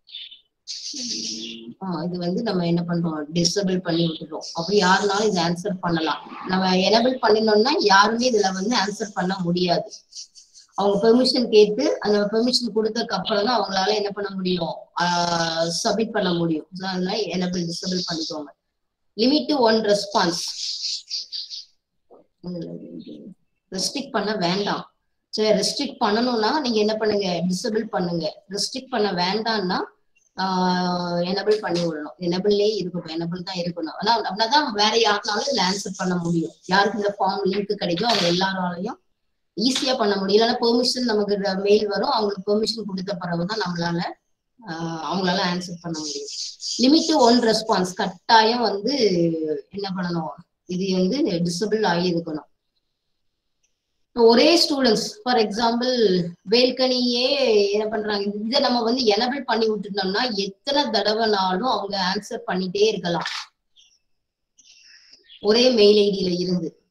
Ah இது வந்து நம்ம என்ன பண்றோம், டிசபிள் பண்ணி விட்டுறோம். அப்ப யாருனாலும் இது ஆன்சர் பண்ணலாம். நம்ம எனபிள் பண்ணினோம்னா யாருமே இதுல வந்து ஆன்சர் பண்ண முடியாது. அவங்க பெர்மிஷன் கேட்டு அந்த பெர்மிஷன் கொடுத்ததுக்கு அப்புறம் தான் அவங்களால என்ன பண்ண முடியும், ஆஹ் சப்மிட் பண்ண முடியும். அதனால எனபிள் டிசபிள் பண்ணிக்கோங்க. Limit to one response. Restrict பண்ண வேண்டாம். சரி, ரெஸ்ட்ரிக்ட் பண்ணணும்னா நீங்க என்ன பண்ணுங்க, டிசபிள் பண்ணுங்க. ரெஸ்ட்ரிக்ட் பண்ண வேண்டாம்னா ஆஹ் எனபிள் பண்ணி விடணும். எனபிள்லயே இருக்கட்டும், எனபிள் தான் இருக்கணும். ஆனா அப்படின்னாதான் வேற யாருனாலும் இதுல ஆன்சர் பண்ண முடியும். யாருக்கு இந்த ஃபார்ம் லிங்க் கிடைக்கும் அவங்க எல்லாராலையும் ஈஸியா பண்ண முடியும். இல்லைன்னா பெர்மிஷன் நமக்கு மெயில் வரும், அவங்களுக்கு பெர்மிஷன் கொடுத்த பிறகுதான் நம்மளால ஆஹ் அவங்களால ஆன்சர் பண்ண முடியும். லிமிட் ஒன் ரெஸ்பான்ஸ் கட்டாயம் வந்து என்ன பண்ணணும், இது வந்து டிசபிள் ஆகி இருக்கணும். ஒரே ஸ்டூடெண்ட்ஸ் ஃபார் எக்ஸாம்பிள் வேல்கனியே என்ன பண்றாங்க, இதை நம்ம வந்து எனபிள் பண்ணி விட்டுட்டோம்னா எத்தனை தடவைனாலும் அவங்க ஆன்சர் பண்ணிட்டே இருக்கலாம் ஒரே மெயில் ஐடியில இருந்து.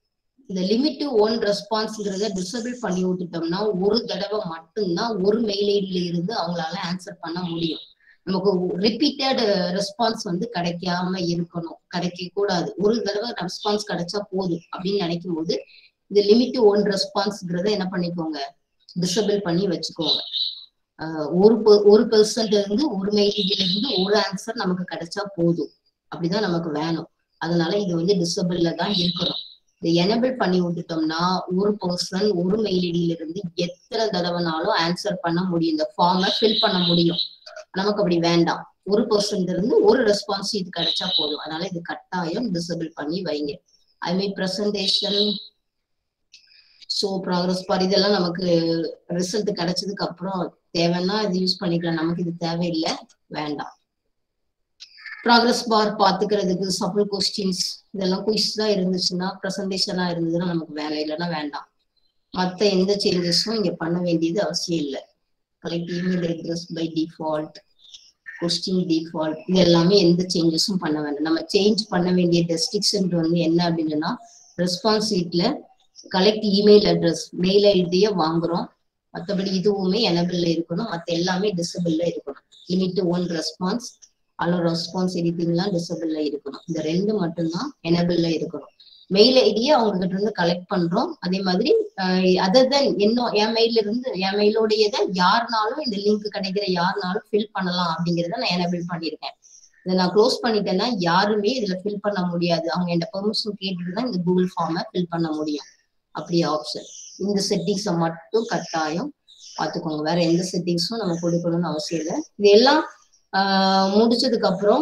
இந்த லிமிட் டு ஒன் ரெஸ்பான்ஸ்ங்கிறத டிசபிள் பண்ணி விட்டுட்டோம்னா ஒரு தடவை மட்டும்தான் ஒரு மெயில் ஐடியில இருந்து அவங்களால ஆன்சர் பண்ண முடியும். நமக்கு ரிப்பீட்டட் ரெஸ்பான்ஸ் வந்து கிடைக்காம இருக்கணும், கிடைக்க கூடாது. ஒரு தடவை ரெஸ்பான்ஸ் கிடைச்சா போதும் அப்படின்னு நினைக்கும் போது இந்த லிமிட் டு ஒன் ரெஸ்பான்ஸ்ங்கிறத என்ன பண்ணிக்கோங்க, டிசபிள் பண்ணி வச்சுக்கோங்க. ஆஹ் ஒரு ஒரு பெர்சன்ட் இருந்து ஒரு மெயில் ஐடியில இருந்து ஒரு ஆன்சர் நமக்கு கிடைச்சா போதும், அப்படிதான் நமக்கு வேணும். அதனால இது வந்து டிசபிள்ல தான் இருக்கணும். இதை எனபிள் பண்ணி விட்டுட்டோம்னா ஒரு பர்சன் ஒரு மெயில் ஐடியில இருந்து எத்தனை தடவைனாலும் ஆன்சர் பண்ண முடியும், இந்த ஃபார்மை ஃபில் பண்ண முடியும். நமக்கு அப்படி வேண்டாம், ஒரு பர்சன்ட் இருந்து ஒரு ரெஸ்பான்ஸ் இது கிடைச்சா போதும். அதனால இது கட்டாயம் டிசபிள் பண்ணி வைங்க. அதுமாதிரி ப்ரெசன்டேஷன், ஸோ ப்ராக்ரஸ் பார், இதெல்லாம் நமக்கு ரிசல்ட் கிடைச்சதுக்கு அப்புறம் தேவைன்னா இது யூஸ் பண்ணிக்கலாம், நமக்கு இது தேவையில்லை, வேண்டாம். ப்ராக்ரஸ் பார் பாத்துக்கிறதுக்கு சப்பிள் கொஸ்டின்ஸ் இதெல்லாம் குயிஸ் தான் இருந்துச்சுன்னா, ப்ரெசன்டேஷனா இருந்ததுன்னா நமக்கு வேலை, இல்லைன்னா வேண்டாம். மற்ற எந்த சேஞ்சஸும் இங்க பண்ண வேண்டியது அவசியம் இல்லை. Collect email address by default, question default, இது எல்லாமே எந்த சேஞ்சஸும் பண்ண வேண்டாம். நம்ம சேஞ்ச் பண்ண வேண்டிய ரெஸ்ட்ரிக்ஷன் வந்து என்ன அப்படின்னா, ரெஸ்பான்ஸ் ஷீட்ல கலெக்ட் இமெயில் அட்ரஸ் மெயில் ஐடியை வாங்குறோம், மற்றபடி இதுவுமே எனபிள்ல இருக்கணும், மற்ற எல்லாமே டிசபிள்ல இருக்கணும். லிமிட் ஒன் ரெஸ்பான்ஸ் அல்ல ரெஸ்பான்ஸ் எடிட்டிங்லாம் டிசபிள்ல இருக்கணும். இந்த ரெண்டு மட்டும்தான் எனபிள்ல இருக்கணும். மெயில் ஐடியை அவங்க கிட்ட இருந்து கலெக்ட் பண்றோம். அதே மாதிரி அதர் தென் இன்னும் என் மெயில இருந்து என் மெயிலோடையதை யாருனாலும் இந்த லிங்க் கிடைக்கிற யாருனாலும் ஃபில் பண்ணலாம் அப்படிங்கிறத நான் எனபிள் பண்ணியிருக்கேன். இதை நான் க்ளோஸ் பண்ணிட்டேன்னா யாருமே இதுல ஃபில் பண்ண முடியாது, அவங்க என் பெர்மிஷன் கேட்டுட்டு தான் இந்த கூகுள் ஃபார்மை ஃபில் பண்ண முடியும். அப்படி ஆப்ஷன். இந்த செட்டிங்ஸை மட்டும் கட்டாயம் பார்த்துக்கோங்க, வேற எந்த செட்டிங்ஸும் நம்ம கொடுக்கணும்னு அவசியம் இல்லை. இது எல்லாம் ஆஹ் முடிச்சதுக்கு அப்புறம்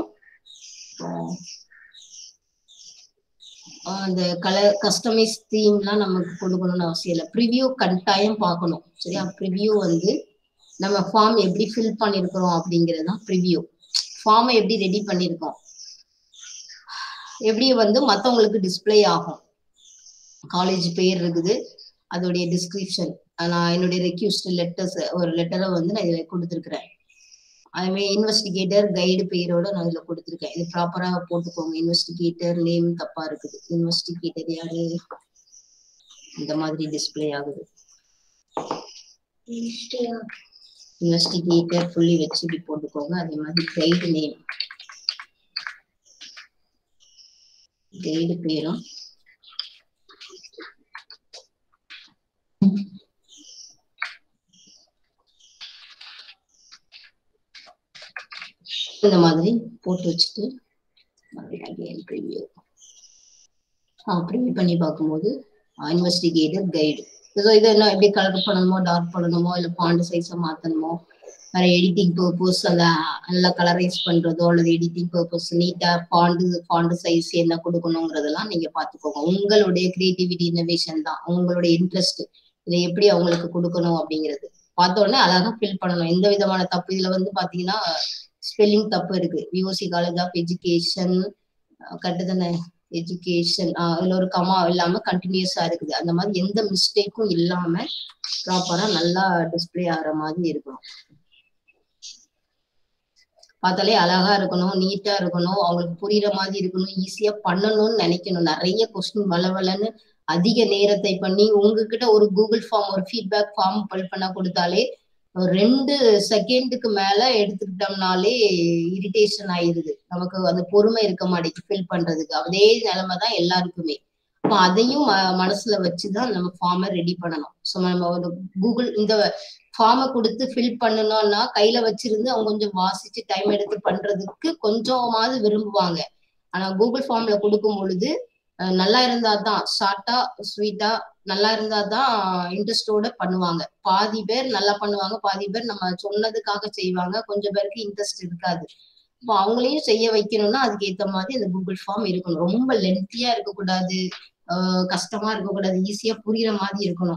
அந்த கலர் கஸ்டமைஸ் தீம்லாம் நமக்கு கொடுக்கணும்னு அவசியம் இல்லை. ப்ரிவியூ கட்டாயம் பார்க்கணும், சரியா? ப்ரிவியூ வந்து நம்ம ஃபார்ம் எப்படி ஃபில் பண்ணிருக்கிறோம் அப்படிங்கிறது தான் ப்ரிவியூ. ஃபார்மை எப்படி ரெடி பண்ணிருக்கோம், எப்படி வந்து மற்றவங்களுக்கு டிஸ்பிளே ஆகும். காலேஜ் பேர் இருக்குது, அதோடைய டிஸ்கிரிப்ஷன், நான் என்னுடைய ரெக்யூஸ்ட் லெட்டர்ஸ் ஒரு லெட்டரை வந்து நான் இதில் கொடுத்துருக்குறேன். அதுமாதிரி இன்வெஸ்டிகேட்டர் கைடு பேரோட நான் இதில் கொடுத்துருக்கேன். இது ப்ராப்பரா போட்டுக்கோங்க. இன்வெஸ்டிகேட்டர் நேம் தப்பா இருக்குது, இன்வெஸ்டிகேட்டர் யாரு, இந்த மாதிரி டிஸ்பிளே ஆகுது. இன்வெஸ்டிகேட்டர் புள்ளி வச்சு இப்படி போட்டுக்கோங்க. அதே மாதிரி கைடு நேம், கைடு பேரும் இந்த மாதிரி போட்டு வச்சுட்டு ப்ரிவியூ ப்ரிவியூ பண்ணி பார்க்கும்போது இன்வெஸ்டிகேட்டர் கைடு. ஸோ இதை என்ன எப்படி கலர் பண்ணணுமோ, டார்க் பண்ணணுமோ, இல்லை ஃபாண்ட் சைஸை மாற்றணுமோ, வேற எடிட்டிங் பர்பஸ் அந்த நல்லா கலரைஸ் பண்றதோ அல்லது எடிட்டிங் பர்பஸ் நீட்டா ஃபாண்ட் ஃபாண்ட் சைஸ் என்ன கொடுக்கணுங்கிறதெல்லாம் நீங்க பார்த்துக்கோங்க. உங்களுடைய கிரியேட்டிவிட்டி இன்னோவேஷன் தான், உங்களுடைய இன்ட்ரெஸ்ட் இதை எப்படி அவங்களுக்கு கொடுக்கணும் அப்படிங்கிறது பார்த்த உடனே அழகா ஃபில் பண்ணணும். எந்த விதமான தப்பு இதுல வந்து பாத்தீங்கன்னா ஸ்பெல்லிங் தப்பு இருக்கு. விஓசி காலேஜ் ஆஃப் எஜுகேஷன் கட்டுதானே, எஜுகேஷன் இதுல ஒரு கமா இல்லாம கண்டினியூஸா இருக்குது. அந்த மாதிரி எந்த மிஸ்டேக்கும் இல்லாம ப்ராப்பரா நல்லா டிஸ்பிளே ஆகிற மாதிரி இருக்கணும். பார்த்தாலே அழகா இருக்கணும், நீட்டா இருக்கணும், அவங்களுக்கு புரியுற மாதிரி இருக்கணும், ஈஸியா பண்ணணும்னு நினைக்கணும். நிறைய கொஸ்டின் வளவலன்னு அதிக நேரத்தை பண்ணி உங்ககிட்ட ஒரு கூகுள் ஃபார்ம் ஒரு ஃபீட்பேக் ஃபார்ம் ஃபில் பண்ண கொடுத்தாலே ஒரு ரெண்டு செகண்டுக்கு மேல எடுத்துக்கிட்டோம்னாலே இரிட்டேஷன் ஆயிருது. நமக்கு அந்த பொறுமை இருக்க மாட்டேங்குது ஃபில் பண்றதுக்கு. அதே நிலைமை தான் எல்லாருக்குமே. அப்போ அதையும் மனசுல வச்சுதான் நம்ம ஃபார்மை ரெடி பண்ணணும். ஸோ நம்ம ஒரு கூகுள் இந்த ஃபார்மை கொடுத்து ஃபில் பண்ணணும்னா கையில வச்சிருந்து அவங்க கொஞ்சம் வாசிச்சு டைம் எடுத்து பண்றதுக்கு கொஞ்சமாவது விரும்புவாங்க. ஆனா கூகுள் ஃபார்ம்ல கொடுக்கும் பொழுது நல்லா இருந்தா தான் ஷார்ட்டா ஸ்வீட்டா நல்லா இருந்தா தான் இன்ட்ரெஸ்டோட பண்ணுவாங்க. பாதி பேர் நல்லா பண்ணுவாங்க, பாதி பேர் நம்ம சொன்னதுக்காக செய்வாங்க, கொஞ்சம் பேருக்கு இன்ட்ரெஸ்ட் இருக்காது. இப்போ அவங்களையும் செய்ய வைக்கணும்னா அதுக்கு ஏத்த மாதிரி இந்த கூகுள் ஃபார்ம் இருக்கணும். ரொம்ப லென்த்தியா இருக்கக்கூடாது, ஆஹ் கஷ்டமா இருக்கக்கூடாது, ஈஸியா புரியுற மாதிரி இருக்கணும்.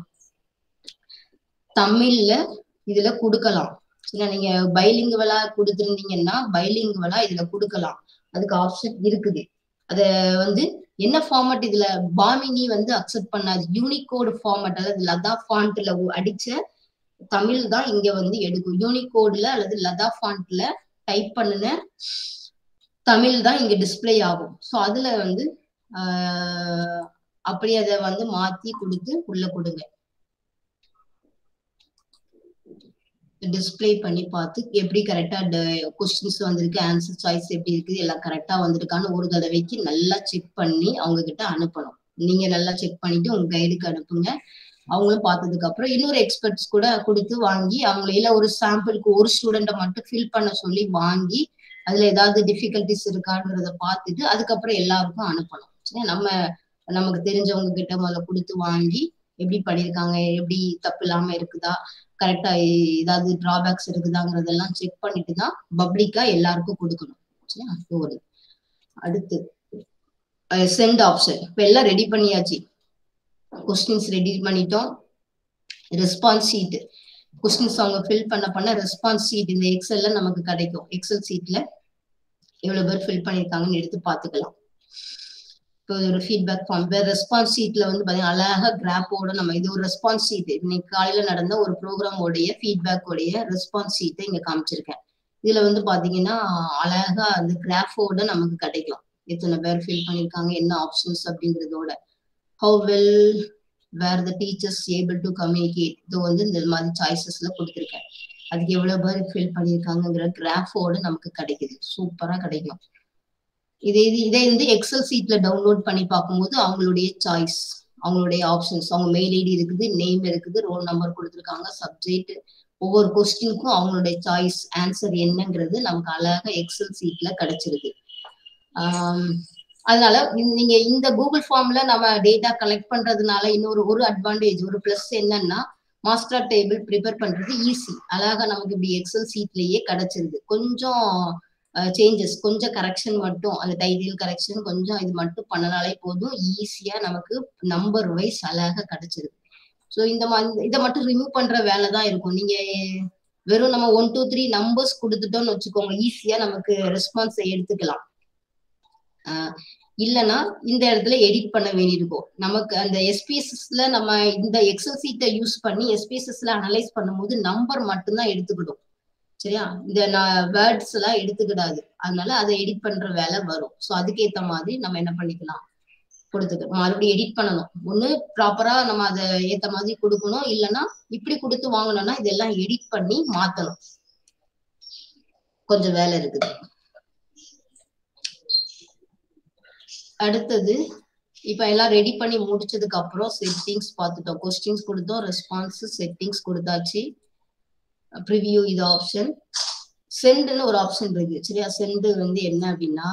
தமிழ்ல இதுல கொடுக்கலாம். சரியா? நீங்க பைலிங்குவலா கொடுத்துருந்தீங்கன்னா பைலிங்குவலா இதுல கொடுக்கலாம், அதுக்கு ஆப்ஷன் இருக்குது. அத வந்து என்ன ஃபார்மட் இதுல பாமினி வந்து அக்செப்ட் பண்ணாது. யூனிகோடு ஃபார்மட் அல்லது லதா ஃபாண்ட்ல அடிச்ச தமிழ் தான் இங்க வந்து எடுக்கும். யூனிகோடுல அல்லது லதா ஃபாண்ட்ல டைப் பண்ணுன தமிழ் தான் இங்க டிஸ்பிளே ஆகும். ஸோ அதுல வந்து ஆஹ் அப்படி அதை வந்து மாத்தி கொடுத்து உள்ள கொடுங்க. டிஸ்பிளே பண்ணி பார்த்து எப்படி கரெக்டா கொஸ்டின்ஸ் வந்திருக்கு, ஆன்சர் சாய்ஸ் எப்படி இருக்குது, எல்லாம் கரெக்டா வந்திருக்கான்னு ஒரு தடவைக்கு நல்லா செக் பண்ணி அவங்க கிட்ட அனுப்பணும். நீங்க நல்லா செக் பண்ணிட்டு உங்க கைடுக்கு அனுப்புங்க. அவங்களும் பார்த்ததுக்கு அப்புறம் இன்னொரு எக்ஸ்பர்ட்ஸ் கூட கொடுத்து வாங்கி அவங்கள இல்ல ஒரு சாம்பிளுக்கு ஒரு ஸ்டூடெண்ட்டை மட்டும் ஃபில் பண்ண சொல்லி வாங்கி அதுல ஏதாவது டிஃபிகல்டிஸ் இருக்கான்றத பார்த்துட்டு அதுக்கப்புறம் எல்லாருக்கும் அனுப்பணும். சரி, நம்ம நமக்கு தெரிஞ்சவங்க கிட்ட முதல்ல கொடுத்து வாங்கி எப்படி பண்ணியிருக்காங்க, எப்படி தப்பு இல்லாம இருக்குதா, கரெக்டா ஏதாவது டிராபேக்ஸ் இருக்குதாங்கிறதெல்லாம் செக் பண்ணிட்டு தான் பப்ளிக்கா எல்லாருக்கும் கொடுக்கணும். சரியா? அடுத்து சென்ட் ஆப்ஷன். இப்ப எல்லாம் ரெடி பண்ணியாச்சு, கொஸ்டின்ஸ் ரெடி பண்ணிட்டோம். ரெஸ்பான்ஸ் ஷீட், கொஸ்டின்ஸ் அவங்க ஃபில் பண்ண பண்ண ரெஸ்பான்ஸ் ஷீட் இந்த எக்ஸல்ல நமக்கு கிடைக்கும். எக்ஸல் ஷீட்ல எவ்வளவு பேர் ஃபில் பண்ணிருக்காங்கன்னு எடுத்து பாத்துக்கலாம். இப்போ ஒரு ஃபீட்பேக் ஃபார்ம் ரெஸ்பான்ஸ் ஷீட்ல வந்து பாத்தீங்கன்னா அழகா கிராஃபோட நம்ம இது ஒரு ரெஸ்பான்ஸ் ஷீட். இன்னைக்கு காலையில நடந்த ஒரு ப்ரோக்ராமோடைய ஃபீட்பேக் உடைய ரெஸ்பான்ஸ் ஷீட்டை இங்க காமிச்சிருக்கேன். இதுல வந்து பாத்தீங்கன்னா அழகா அந்த கிராஃபோட நமக்கு கிடைக்கும். எத்தனை பேர் ஃபில் பண்ணிருக்காங்க, என்ன ஆப்ஷன்ஸ் அப்படிங்கிறதோட how well were the teachers able to communicate, இது வந்து இந்த மாதிரி சாய்ஸஸ்ல கொடுத்துருக்கேன். அதுக்கு எவ்வளவு பேர் ஃபில் பண்ணிருக்காங்கிற கிராஃபோட நமக்கு கிடைக்குது. சூப்பரா கிடைக்கும். இதே இதே வந்து எக்ஸல் சீட்ல டவுன்லோட் பண்ணி பார்க்கும்போது அவங்களுடைய சாய்ஸ், அவங்களுடைய ஆப்ஷன்ஸ், அவங்க மெயில் ஐடி இருக்குது, நேம் இருக்குது, ரோல் நம்பர் கொடுத்துருக்காங்க, சப்ஜெக்ட், ஒவ்வொரு கொஸ்டினுக்கும் அவங்களுடைய சாய்ஸ் ஆன்சர் என்னங்கிறது நமக்கு அழகா எக்ஸல் சீட்ல கிடைச்சிருக்கு. ஆஹ் அதனால நீங்க இந்த கூகுள் ஃபார்ம்ல நம்ம டேட்டா கலெக்ட் பண்றதுனால இன்னொரு ஒரு அட்வான்டேஜ், ஒரு பிளஸ் என்னன்னா மாஸ்டர் டேபிள் ப்ரிப்பேர் பண்றது ஈஸி. அழகா நமக்கு இப்படி எக்ஸல் சீட்லயே கிடைச்சிருது. கொஞ்சம் சேஞ்சஸ், கொஞ்சம் கரெக்ஷன் மட்டும், அந்த டைட்டில் கரெக்ஷன் கொஞ்சம் இது மட்டும் பண்ணனாலே போதும், ஈஸியா நமக்கு நம்பர் வைஸ் அழகா கிடைச்சிருது. ஸோ இந்த மாதிரி இதை மட்டும் ரிமூவ் பண்ற வேலை தான் இருக்கும். நீங்க வெறும் நம்ம ஒன் டூ த்ரீ நம்பர்ஸ் கொடுத்துட்டோம்னு வச்சுக்கோங்க, ஈஸியா நமக்கு ரெஸ்பான்ஸை எடுத்துக்கலாம். ஆஹ் இல்லைன்னா இந்த இடத்துல எடிட் பண்ண வேண்டியிருக்கும். நமக்கு அந்த எஸ்பிஎஸ்எஸ்ல நம்ம இந்த எக்ஸல் சீட்டை யூஸ் பண்ணி எஸ்பிஎஸ்எஸ்ல அனலைஸ் பண்ணும்போது நம்பர் மட்டும்தான் எடுத்துக்கிடும். சரியா? இந்த வேர்ட்ஸ் எல்லாம் எடுத்துக்கிடாது. அதனால அதை எடிட் பண்ற வேலை வரும். ஸோ அதுக்கேற்ற மாதிரி நம்ம என்ன பண்ணிக்கலாம், கொடுத்துக்க மறுபடியும் எடிட் பண்ணணும். ஒண்ணு ப்ராப்பரா நம்ம அதை ஏத்த மாதிரி கொடுக்கணும், இல்லைன்னா இப்படி கொடுத்து வாங்கணும்னா இதெல்லாம் எடிட் பண்ணி மாத்தணும். கொஞ்சம் வேலை இருக்குது. அடுத்தது இப்ப எல்லாம் ரெடி பண்ணி முடிச்சதுக்கு அப்புறம் செட்டிங்ஸ் பார்த்துட்டோம். கொஸ்டின்ஸ் கொடுத்தோம், ரெஸ்பான்ஸ், செட்டிங்ஸ் கொடுத்தாச்சு, ப்ரிவியூ இது ஆப்ஷன், சென்ட்னு ஒரு ஆப்ஷன் இருக்கு. சரியா? சென்ட் வந்து என்ன அப்படின்னா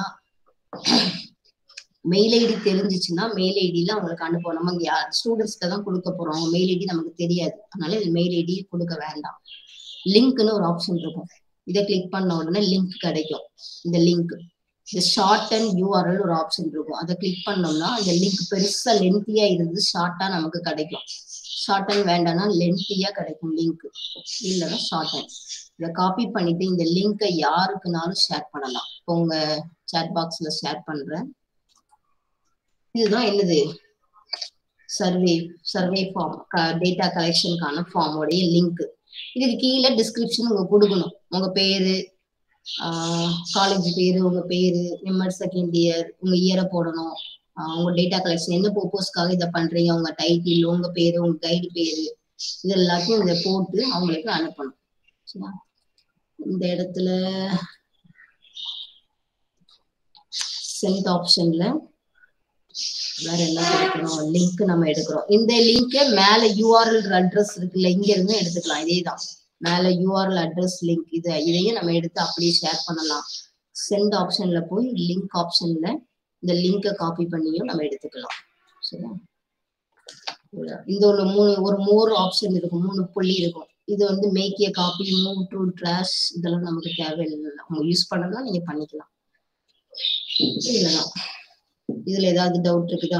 மெயில் ஐடி தெரிஞ்சிச்சுன்னா மெயில் ஐடியில அவங்களுக்கு அனுப்புவோம். நம்ம யார் ஸ்டூடெண்ட்ஸ்க்கு தான் கொடுக்க போறோம், அவங்க மெயில் ஐடி நமக்கு தெரியாது, அதனால இது மெயில் ஐடி கொடுக்க வேண்டாம். லிங்க்னு ஒரு ஆப்ஷன் இருக்கும். இதை கிளிக் பண்ண உடனே லிங்க் கிடைக்கும். இந்த லிங்க் இந்த ஷார்ட் அண்ட் யூஆர்எல் ஒரு ஆப்ஷன் இருக்கும். அதை கிளிக் பண்ணோம்னா அந்த லிங்க் பெருசா லென்த்தியா இருந்து ஷார்ட்டா நமக்கு கிடைக்கும். ஷார்ட் அண்ட் வேண்டாம்னா லென்த்தியா கிடைக்கும் லிங்க், இல்லைன்னா ஷார்ட் அண்ட். இதை காப்பி பண்ணிட்டு இந்த லிங்கை யாருக்குனாலும் ஷேர் பண்ணலாம். இப்போ உங்க சாட் பாக்ஸ்ல ஷேர் பண்றேன். இதுதான் என்னது, சர்வே சர்வே ஃபார்ம், டேட்டா கலெக்ஷனுக்கான ஃபார்மோடைய லிங்க். இதுக்கு கீழே டிஸ்கிரிப்ஷன் உங்க கொடுக்கணும். உங்க பேரு, காலேஜ் பேரு, உங்க பேரு, எம்எட் செகண்ட் இயர், உங்க இயரை போடணும், உங்க டேட்டா கலெக்ஷன் என்ன பர்பஸ்க்காக இதை பண்றீங்க, உங்க டைட்டில், உங்க பேரு, உங்க கைடு பேரு, இது எல்லாத்தையும் இதை போட்டு அவங்களுக்கு அனுப்பணும். சரியா? இந்த இடத்துல சென்ட் ஆப்ஷன்ல வேற என்ன கொடுக்கணும், லிங்க் நம்ம எடுக்கிறோம். இந்த லிங்க் மேல யூஆர்எல் அட்ரஸ் இருக்குல்ல, இங்க இருந்து எடுத்துக்கலாம். இதேதான் மேல யூஆர்எல் அட்ரஸ் லிங்க், இது இதையும் நம்ம எடுத்து அப்படியே ஷேர் பண்ணலாம். சென்ட் ஆப்ஷன்ல போய் லிங்க் ஆப்ஷன்ல இந்த லிங்கை காப்பி பண்ணியும் நம்ம எடுத்துக்கலாம். சரியா? இந்த ஒரு மூணு ஒரு மூணு ஆப்ஷன் இருக்கும், மூணு புள்ளி இருக்கும். இது வந்து make a copy, move to trash, இதெல்லாம் நமக்கு தேவையில்லை. அவங்க யூஸ் பண்ணலாம், நீங்க பண்ணிக்கலாம். இல்லைதான் இதுல ஏதாவது டவுட் இருக்குதா?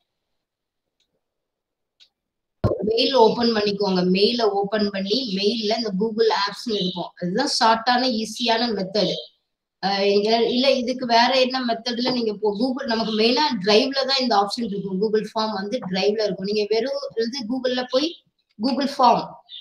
மெயில் ஓபன் பண்ணிக்கோங்க. மெயில ஓபன் பண்ணி மெயில்ல இந்த கூகுள் ஆப்ஸ் இருக்கும். அதுதான் ஷார்ட்டான ஈஸியான மெத்தட். இல்ல இதுக்கு வேற என்ன மெத்தட்ல நீங்க இப்போ கூகுள் நமக்கு மெயினா டிரைவ்ல தான் இந்த ஆப்ஷன் இருக்கும். கூகுள் ஃபார்ம் வந்து டிரைவ்ல இருக்கும். நீங்க வெறும் இது கூகுள்ல போய் கூகுள் ஃபார்ம்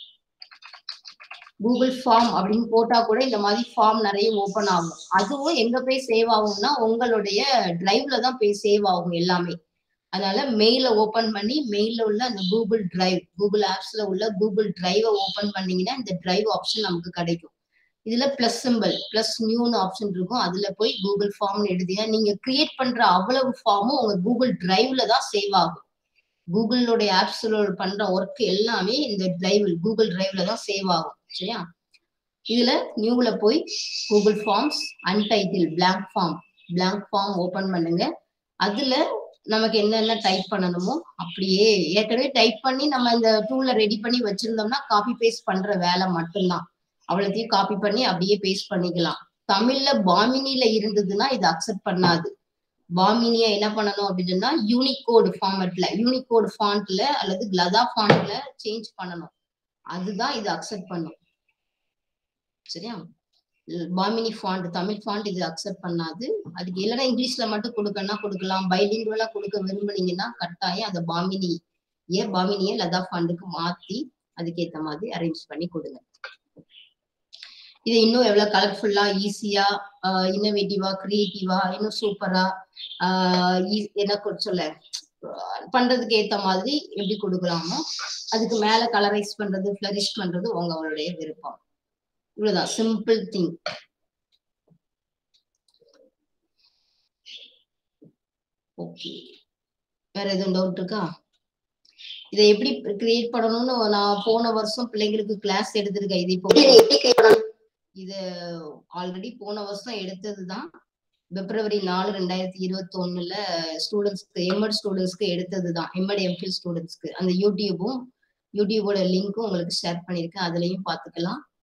கூகுள் ஃபார்ம் அப்படின்னு போட்டா கூட இந்த மாதிரி ஃபார்ம் நிறைய ஓபன் ஆகும். அதுவும் எங்க போய் சேவ் ஆகும்னா உங்களுடைய டிரைவ்ல தான் போய் சேவ் ஆகும் எல்லாமே. அதனால மெயில ஓபன் பண்ணி மெயில உள்ள அந்த கூகுள் டிரைவ் கூகுள் ஆப்ஸ்ல உள்ள கூகுள் டிரைவை ஓபன் பண்ணீங்கன்னா இந்த டிரைவ் ஆப்ஷன் நமக்கு கிடைக்கும். இதுல பிளஸ் சிம்பிள் பிளஸ் நியூன்னு ஆப்ஷன் இருக்கும். அதுல போய் கூகுள் ஃபார்ம்னு எழுதினா நீங்க கிரியேட் பண்ற அவ்வளவு ஃபார்மும் உங்க கூகுள் டிரைவ்ல தான் சேவ் ஆகும். கூகுளோடைய ஆப்ஸ்ல பண்ற ஒர்க் எல்லாமே இந்த டிரைவ் கூகுள் டிரைவ்ல தான் சேவ் ஆகும். சரியா? இதுல நியூல போய் Google forms untitled blank form blank form open பண்ணுங்க. அதுல நமக்கு என்னென்ன டைப் பண்ணணுமோ அப்படியே ஏற்கனவே டைப் பண்ணி நம்ம இந்த டூல்ல ரெடி பண்ணி வச்சிருந்தோம்னா காப்பி பேஸ்ட் பண்ற வேலை மட்டும்தான். அவ்வளோத்தையும் காப்பி பண்ணி அப்படியே பேஸ்ட் பண்ணிக்கலாம். தமிழ்ல பாமினில இருந்ததுன்னா இது அக்செப்ட் பண்ணாது. பாமினியை என்ன பண்ணணும் அப்படின்னா யூனிகோடு ஃபார்மட்ல யூனிகோடு ஃபாண்ட்ல அல்லது கிளதா ஃபாண்ட்ல சேஞ்ச் பண்ணணும். அதுதான் இது அக்செப்ட் பண்ணும். சரியா? பாமினி ஃபாண்ட் தமிழ் ஃபாண்ட் இது அக்செப்ட் பண்ணாது. அதுக்கு இல்லைன்னா இங்கிலீஷ்ல மட்டும் கொடுக்கணும்னா கொடுக்கலாம். பைலிங்குவலா கொடுக்க விரும்புனீங்கன்னா கட்டாயம் அந்த பாமினி ஏன் பாமினியை லதா ஃபாண்டுக்கு மாத்தி அதுக்கேற்ற மாதிரி அரேஞ்ச் பண்ணி கொடுங்க. இது இன்னும் எவ்வளவு கலர்ஃபுல்லா ஈஸியா இன்னோவேட்டிவா கிரியேட்டிவா இன்னும் சூப்பரா ஆஹ் என்ன சொல்ல பண்றதுக்கு ஏத்த மாதிரி எப்படி கொடுக்கலாமோ அதுக்கு மேல கலரைஸ் பண்றது ஃபிளரிஷ் பண்றது உங்களுடைய விருப்பம். இவ்வளவுதான் சிம்பிள் திங். ஓகே, வேற எதுவும் டவுட் இருக்கா? இதை எப்படி கிரியேட் பண்ணணும்னு நான் போன வருஷம் பிள்ளைங்களுக்கு கிளாஸ் எடுத்திருக்கேன். இது இப்போ இது ஆல்ரெடி போன வருஷம் எடுத்ததுதான். பிப்ரவரி நாலு ரெண்டாயிரத்தி இருபத்தி ஒண்ணுல ஸ்டூடெண்ட்ஸ்க்கு எம்எட் ஸ்டூடெண்ட்ஸ்க்கு எடுத்ததுதான். எம்எட் எம்ஃபில் ஸ்டூடெண்ட்ஸ்க்கு அந்த யூடியூபும் யூடியூபோட லிங்க்கும் உங்களுக்கு ஷேர் பண்ணியிருக்கேன். அதுலயும் பாத்துக்கலாம்.